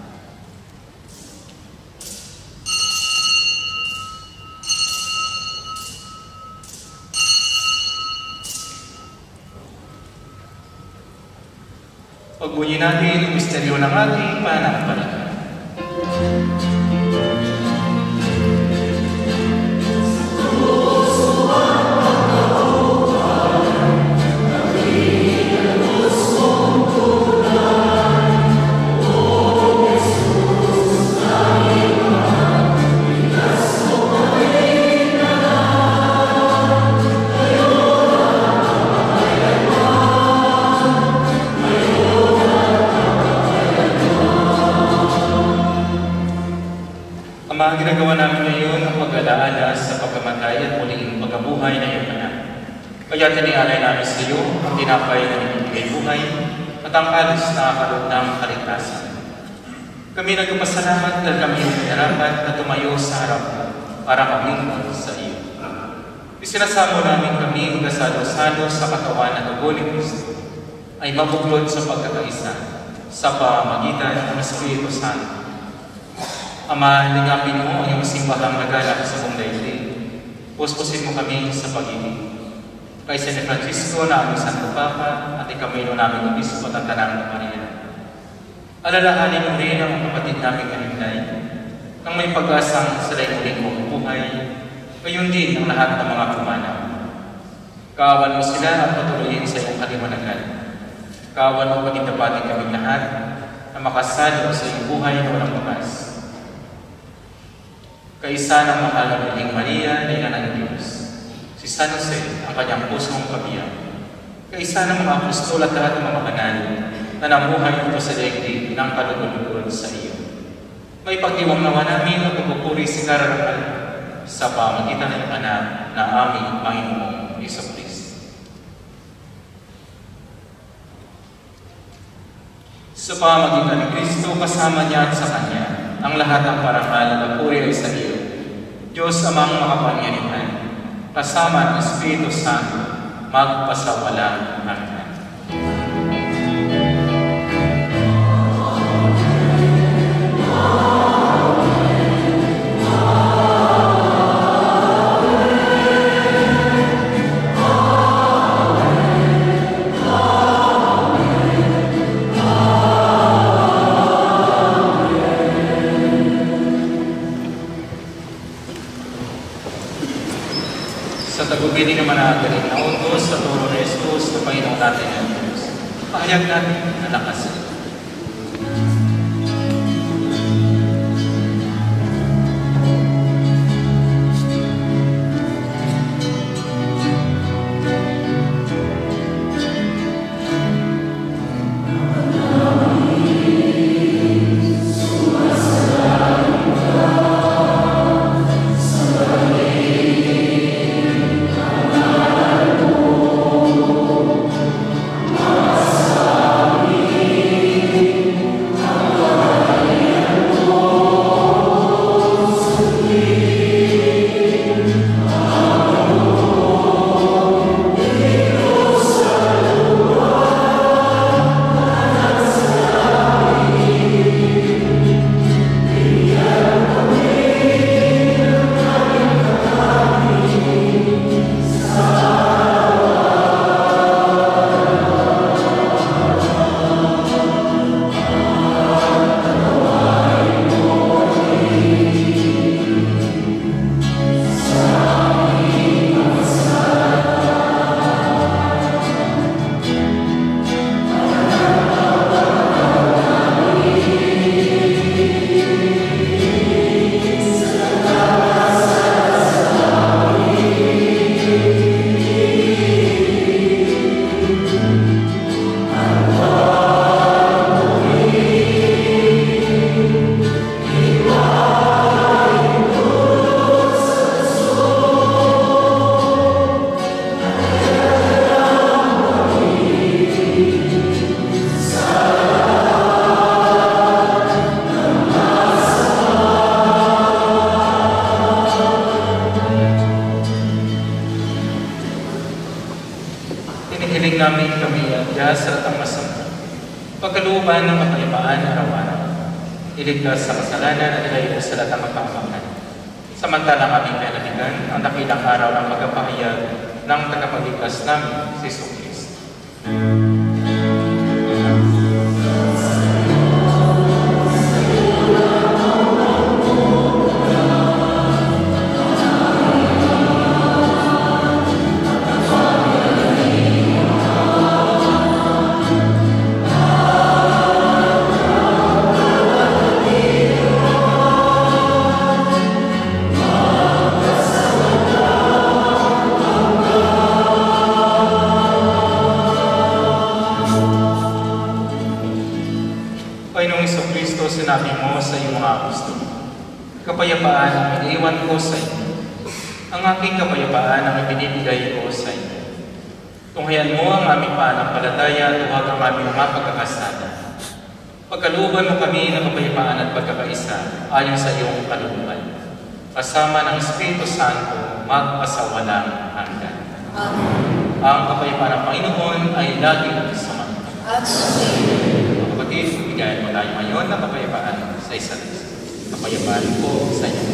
Pagbunyi natin ang misteryo ng ating pananampalataya. Ang ginagawa namin ngayon ang pag-alaala sa pagkamatay at muling pagkabuhay na iyong anak. Kaya tinialay namin sa iyo ang tinapay na nagbibigay buhay at ang alis na kaloob ng kaligtasan. Kami nagpapasalamat dahil kami yung pinarapat na tumayo sa harap para kamingkod sa iyo. Isinasamo namin kami magkasalo-salo sa katawan at dugo ni Kristo ay mabuklod sa pagkakaisa sa pamagitan ng Espiritu Santo. Ama, ligapin mo ang iyong simbahang naganap sa buong daigdig. Puspusin mo kami sa pag-ibig. Kay San Francisco na aming Santo Papa at ikamino namin obispo at Tanang Maria. Alalahanin mo rin ang kapatid naming Kalinday nang may pag-asang sila'y muling mabubuhay, gayon din ang lahat ng mga pumanaw. Kaawan mo sila at patuloyin sa iyong kaliwanagan. Kaawan mo pagindapatin kami lahat na makasalo sa iyong buhay na walang wakas. Kaisa ng mahal na Birheng Maria na ina ng Diyos, si San Jose ang kanyang pusong kabiyak. Kaisa ng mga apostol at lahat ng mga banal na namuhay ito sa daigdig ng kalugod-lugod sa iyo. May pagdiwang nawa namin at pagpupuri si Kararangal sa pamagitan ng anak na aming Panginoong Jesucristo. Sa pamagitan ni Kristo, kasama niya at sa Kanya, ang lahat ng parangal at pagpuri ay sa iyo. Diyos amang makapangyarihan, kasama ng Espiritu Santo, magpasawalang hanggan. Sa tagubilin naman natin na utos sa turo ni Jesus na Panginoon natin ang Diyos. Pahayag natin na lakasan. Hinihiling namin kami at Diyas at ang masama. Pagkalooban ng kapayapaan araw-araw. Iligtas sa kasalanan at ilayo sa lahat ng mapangamakan. Samantalang aming pinaligan ang dakilang araw ng pagpapahayag ng tagapagligtas namin, si Jesucristo. Panginoong Jesucristo, sinabi mo sa iyong mga apostol, kapayapaan ang iniwan ko sa inyo. Ang aking kapayapaan ang ibinibigay ko sa inyo. Tunghayan mo ang aming pananampalataya at huwag ang aming mga pagkakasala. Pagkalooban mo kami ng kapayapaan at pagkakaisa ayon sa iyong kalooban. Kasama ng Espiritu Santo, magpasawalang hanggan. Amen. Ang kapayapaan ng Panginoon ay laging kasama. At sa iyo. Kapatid, bigyan mo tayo ngayon ng kapayapaan sa isa't isa. Kapayapaan po sa inyo.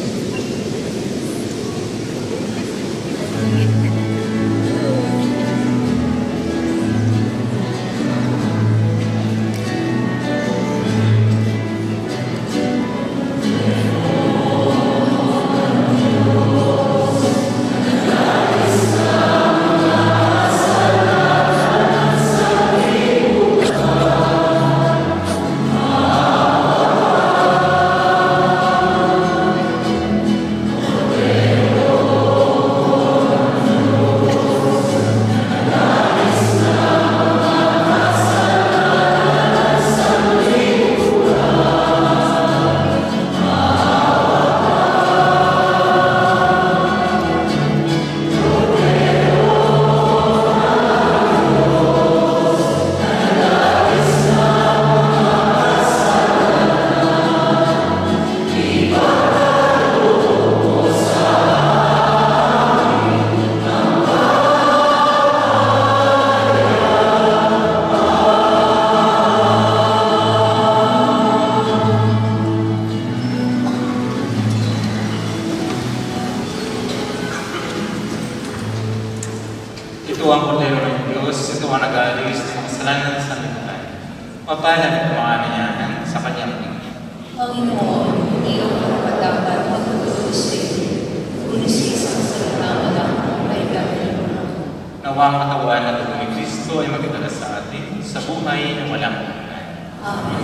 Ito ang kordero ng Diyos, ito ang nag-aalis sa kasalanan ng sanlibutan. Mapalad ang mga nanyahan sa kanyang tingin. Panginoon, hindi ako dapat magtutulog sa iyo. Kunis isang salita mo lang ay gagawin mo. Nawa ang katawan at dugo ni Kristo ay magdala sa atin sa buhay na walang hanggan. Amen.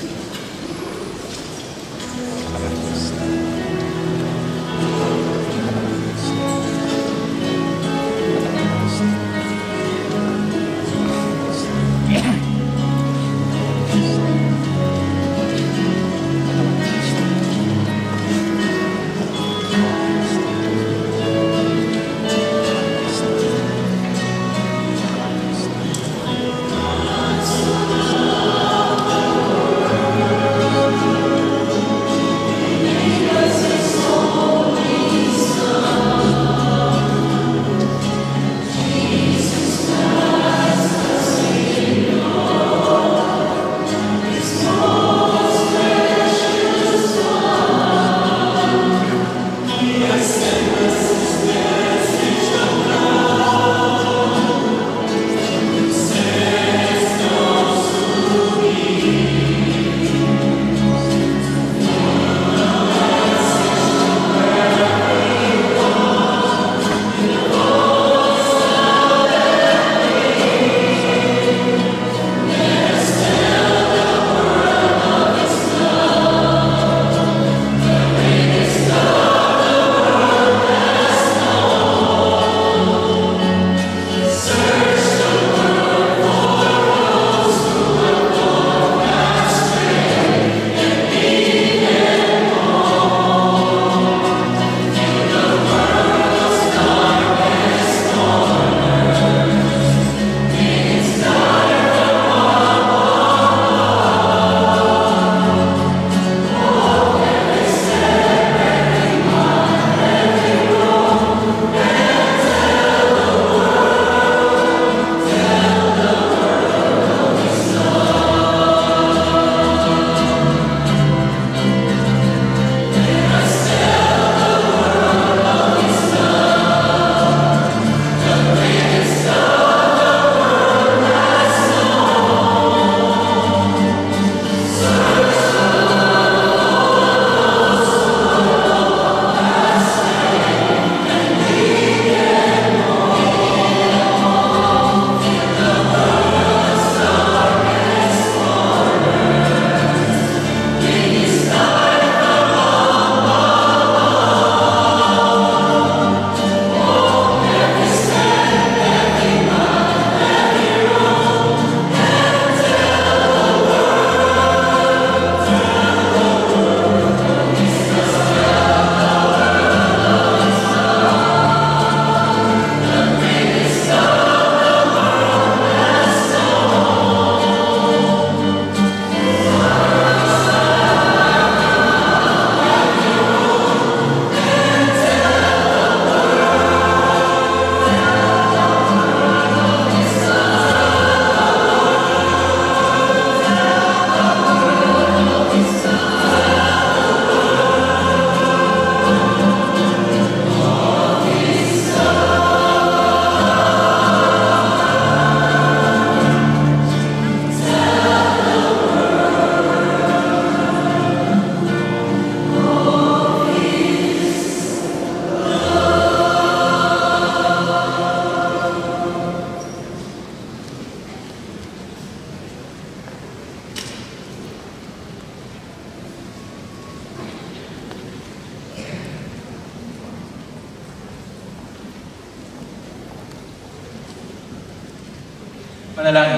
Manalangin.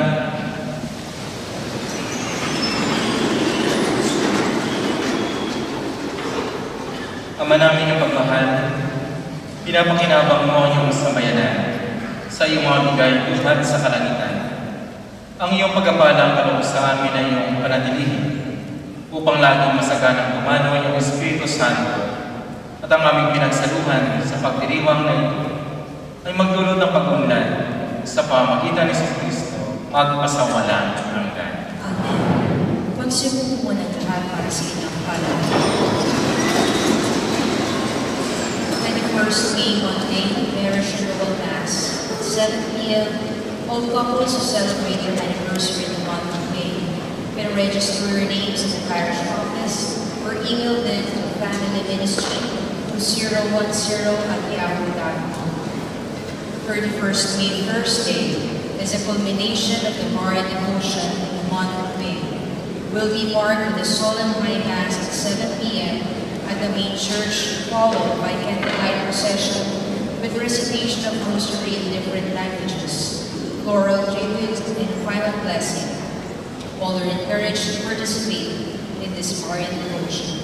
Ama namin ang pagmahal, pinapakinabang mo ang iyong sambayanan sa iyong mga bigay buhat sa kalangitan. Ang iyong pagkapalang kaloob sa amin ay iyong panatilihin upang laging masaganang gumano ang iyong Espiritu Santo at ang aming pinagsaluhan sa pagdiriwang na ito ay magdulot ng pag-unlad sa pamagitan ni Jesucristo magpasawalang hanggan. Amen. Magsimupo mo ng lahat para sa inyong palagi. Twenty-first week on day of Perishable Mass, seven p m All couples who celebrate their anniversary in the month of May can register your names in the parish office or email them to family ministry to zero one zero at yahoo dot com. thirty-first May Thursday is a culmination of the Maria devotion in the month of May, will be marked with the solemn high mass at seven p m at the main church, followed by candlelight procession with recitation of rosary in different languages, floral tribute, and final blessing. All are encouraged to participate in this Marian devotion.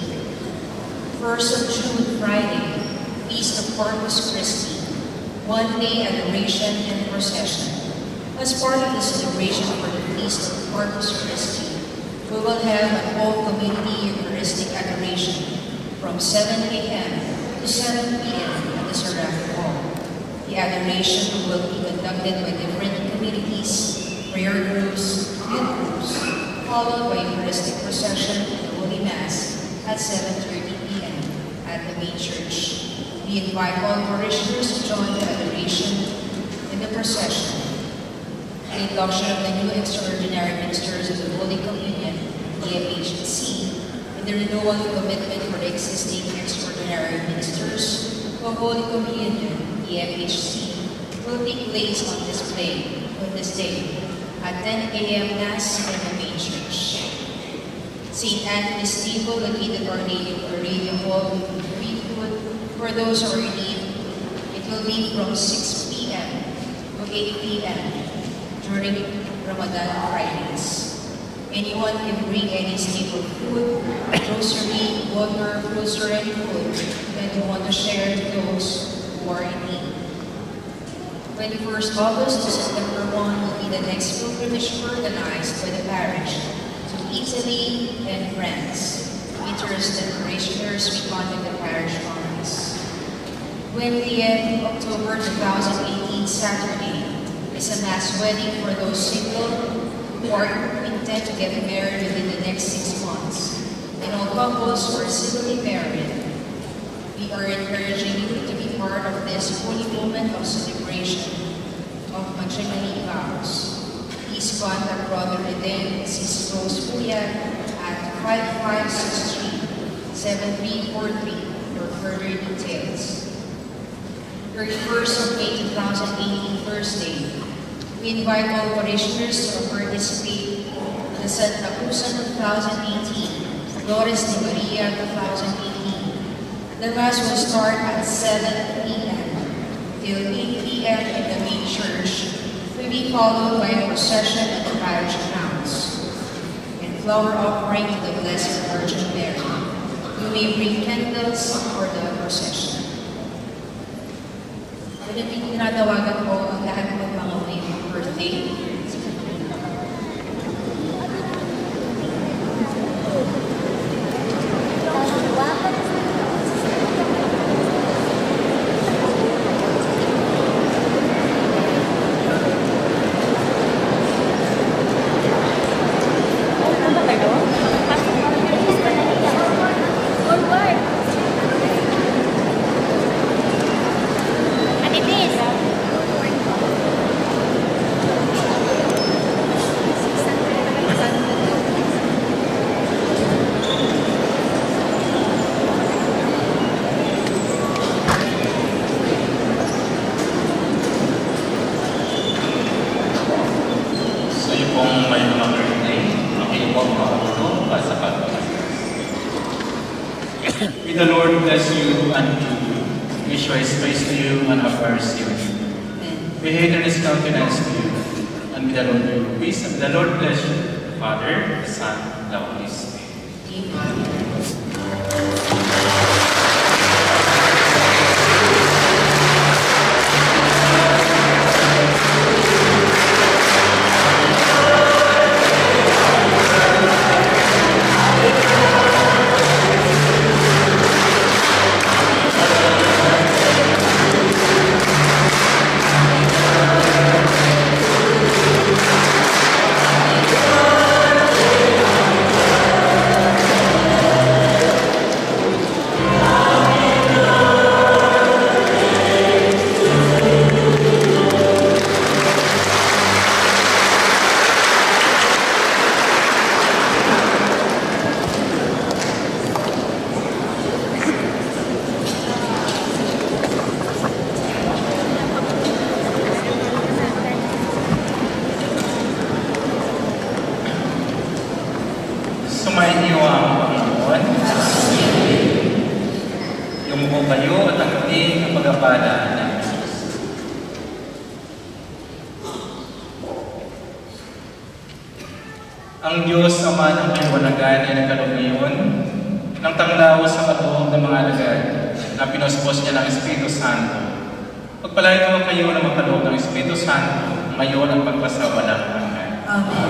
First of June, Friday, Feast of Corpus Christi, one-day adoration and procession. As part of the celebration for the Feast of Corpus Christi, we will have an all-community Eucharistic adoration from seven a m to seven p m at the Seraphic Hall. The adoration will be conducted by different communities, prayer groups, youth groups, followed by Eucharistic procession and the Holy Mass at seven thirty p m at the main church. We invite all parishioners to join the adoration in the procession. The induction of the new extraordinary ministers of the Holy Communion, E M H C, and the renewal commitment for the existing extraordinary ministers of Holy Communion, E M H C, will take place on display on this day at ten a m Mass in the main church. Saint Anthony's Table, located Our Lady of Arabia Hall, will be free food for those who are in need. It will be from six p m to eight p m during Ramadan Fridays. Anyone can bring any staple food, grocery, water, fruits, or any food that you want to share to those who are in need. twenty-first August to September first will be the next pilgrimage organized by the parish to Italy and France. Interested parishioners, we contact the parish office. twentieth October two thousand eighteen, Saturday, is a mass wedding for those single who are intent to get married within the next six months, and all couples who are civilly married. We are encouraging you to be part of this holy moment of celebration of matrimony vows. Please contact Brother Eden and Sister Rose Puyat at five five six three, seven three four three for further details. thirty-first of May two thousand eighteen, Thursday, we invite all parishioners to participate in the Santa Cruz two thousand eighteen, Flores de Maria two thousand eighteen. The Mass will start at seven p m till eight p m in the main church, will be followed by a procession at the parish grounds and flower offering to the Blessed Virgin Mary. You may bring candles for the procession. Pinatawagan po ang lahat ng mga may birthday. May the Lord bless you and keep you. May show his face to you and have mercy on you. May he turn his countenance to you, and may the Lord give you peace. And may the Lord bless you, the Father, the Son, and the Holy Spirit. Amen. Yumuko kayo at tanggapin ang pagpapala ng Diyos. Ang Diyos Ama ng kaliwanagan ay nagkaloob ngayon ng tanglaw sa katulog ng mga alagad na pinuspos niya ng Espiritu Santo. Pagpalain mo kayo na makaloob ng Espiritu Santo ngayon ang pagpasawalang hanggan. Amen.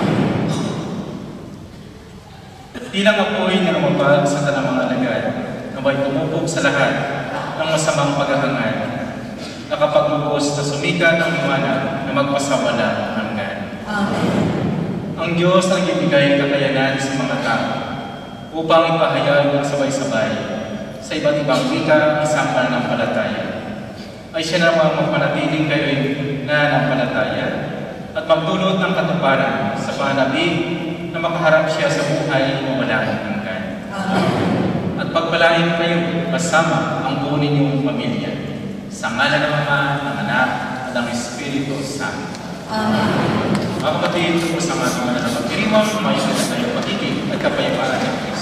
Di lang apoy na lumabag sa tanang mga alagad na may tumubog sa lahat ng masamang paghahangad na kapag lubos na sumikat ang liwanag na magpasawalang hanggan. Amen. Ang Diyos ang ibigay kakayanan sa mga tao upang ipahayag ng sabay-sabay sa iba't ibang wika ang isang pananampalataya. Ay siya namang magpanatiling kayo'y nananampalataya at magdulot ng katuparan sa panabig na makaharap siya sa buhay na walang hanggan. At pagpalain kayo kasama ang buo ninyong pamilya sa ngalan ng Ama, ng Anak, at ng Espiritu Santo. Amen. Mga kapatid, po sa mga mga na pagdiriwang, kumain na tayo pakikinig at kapayapaan.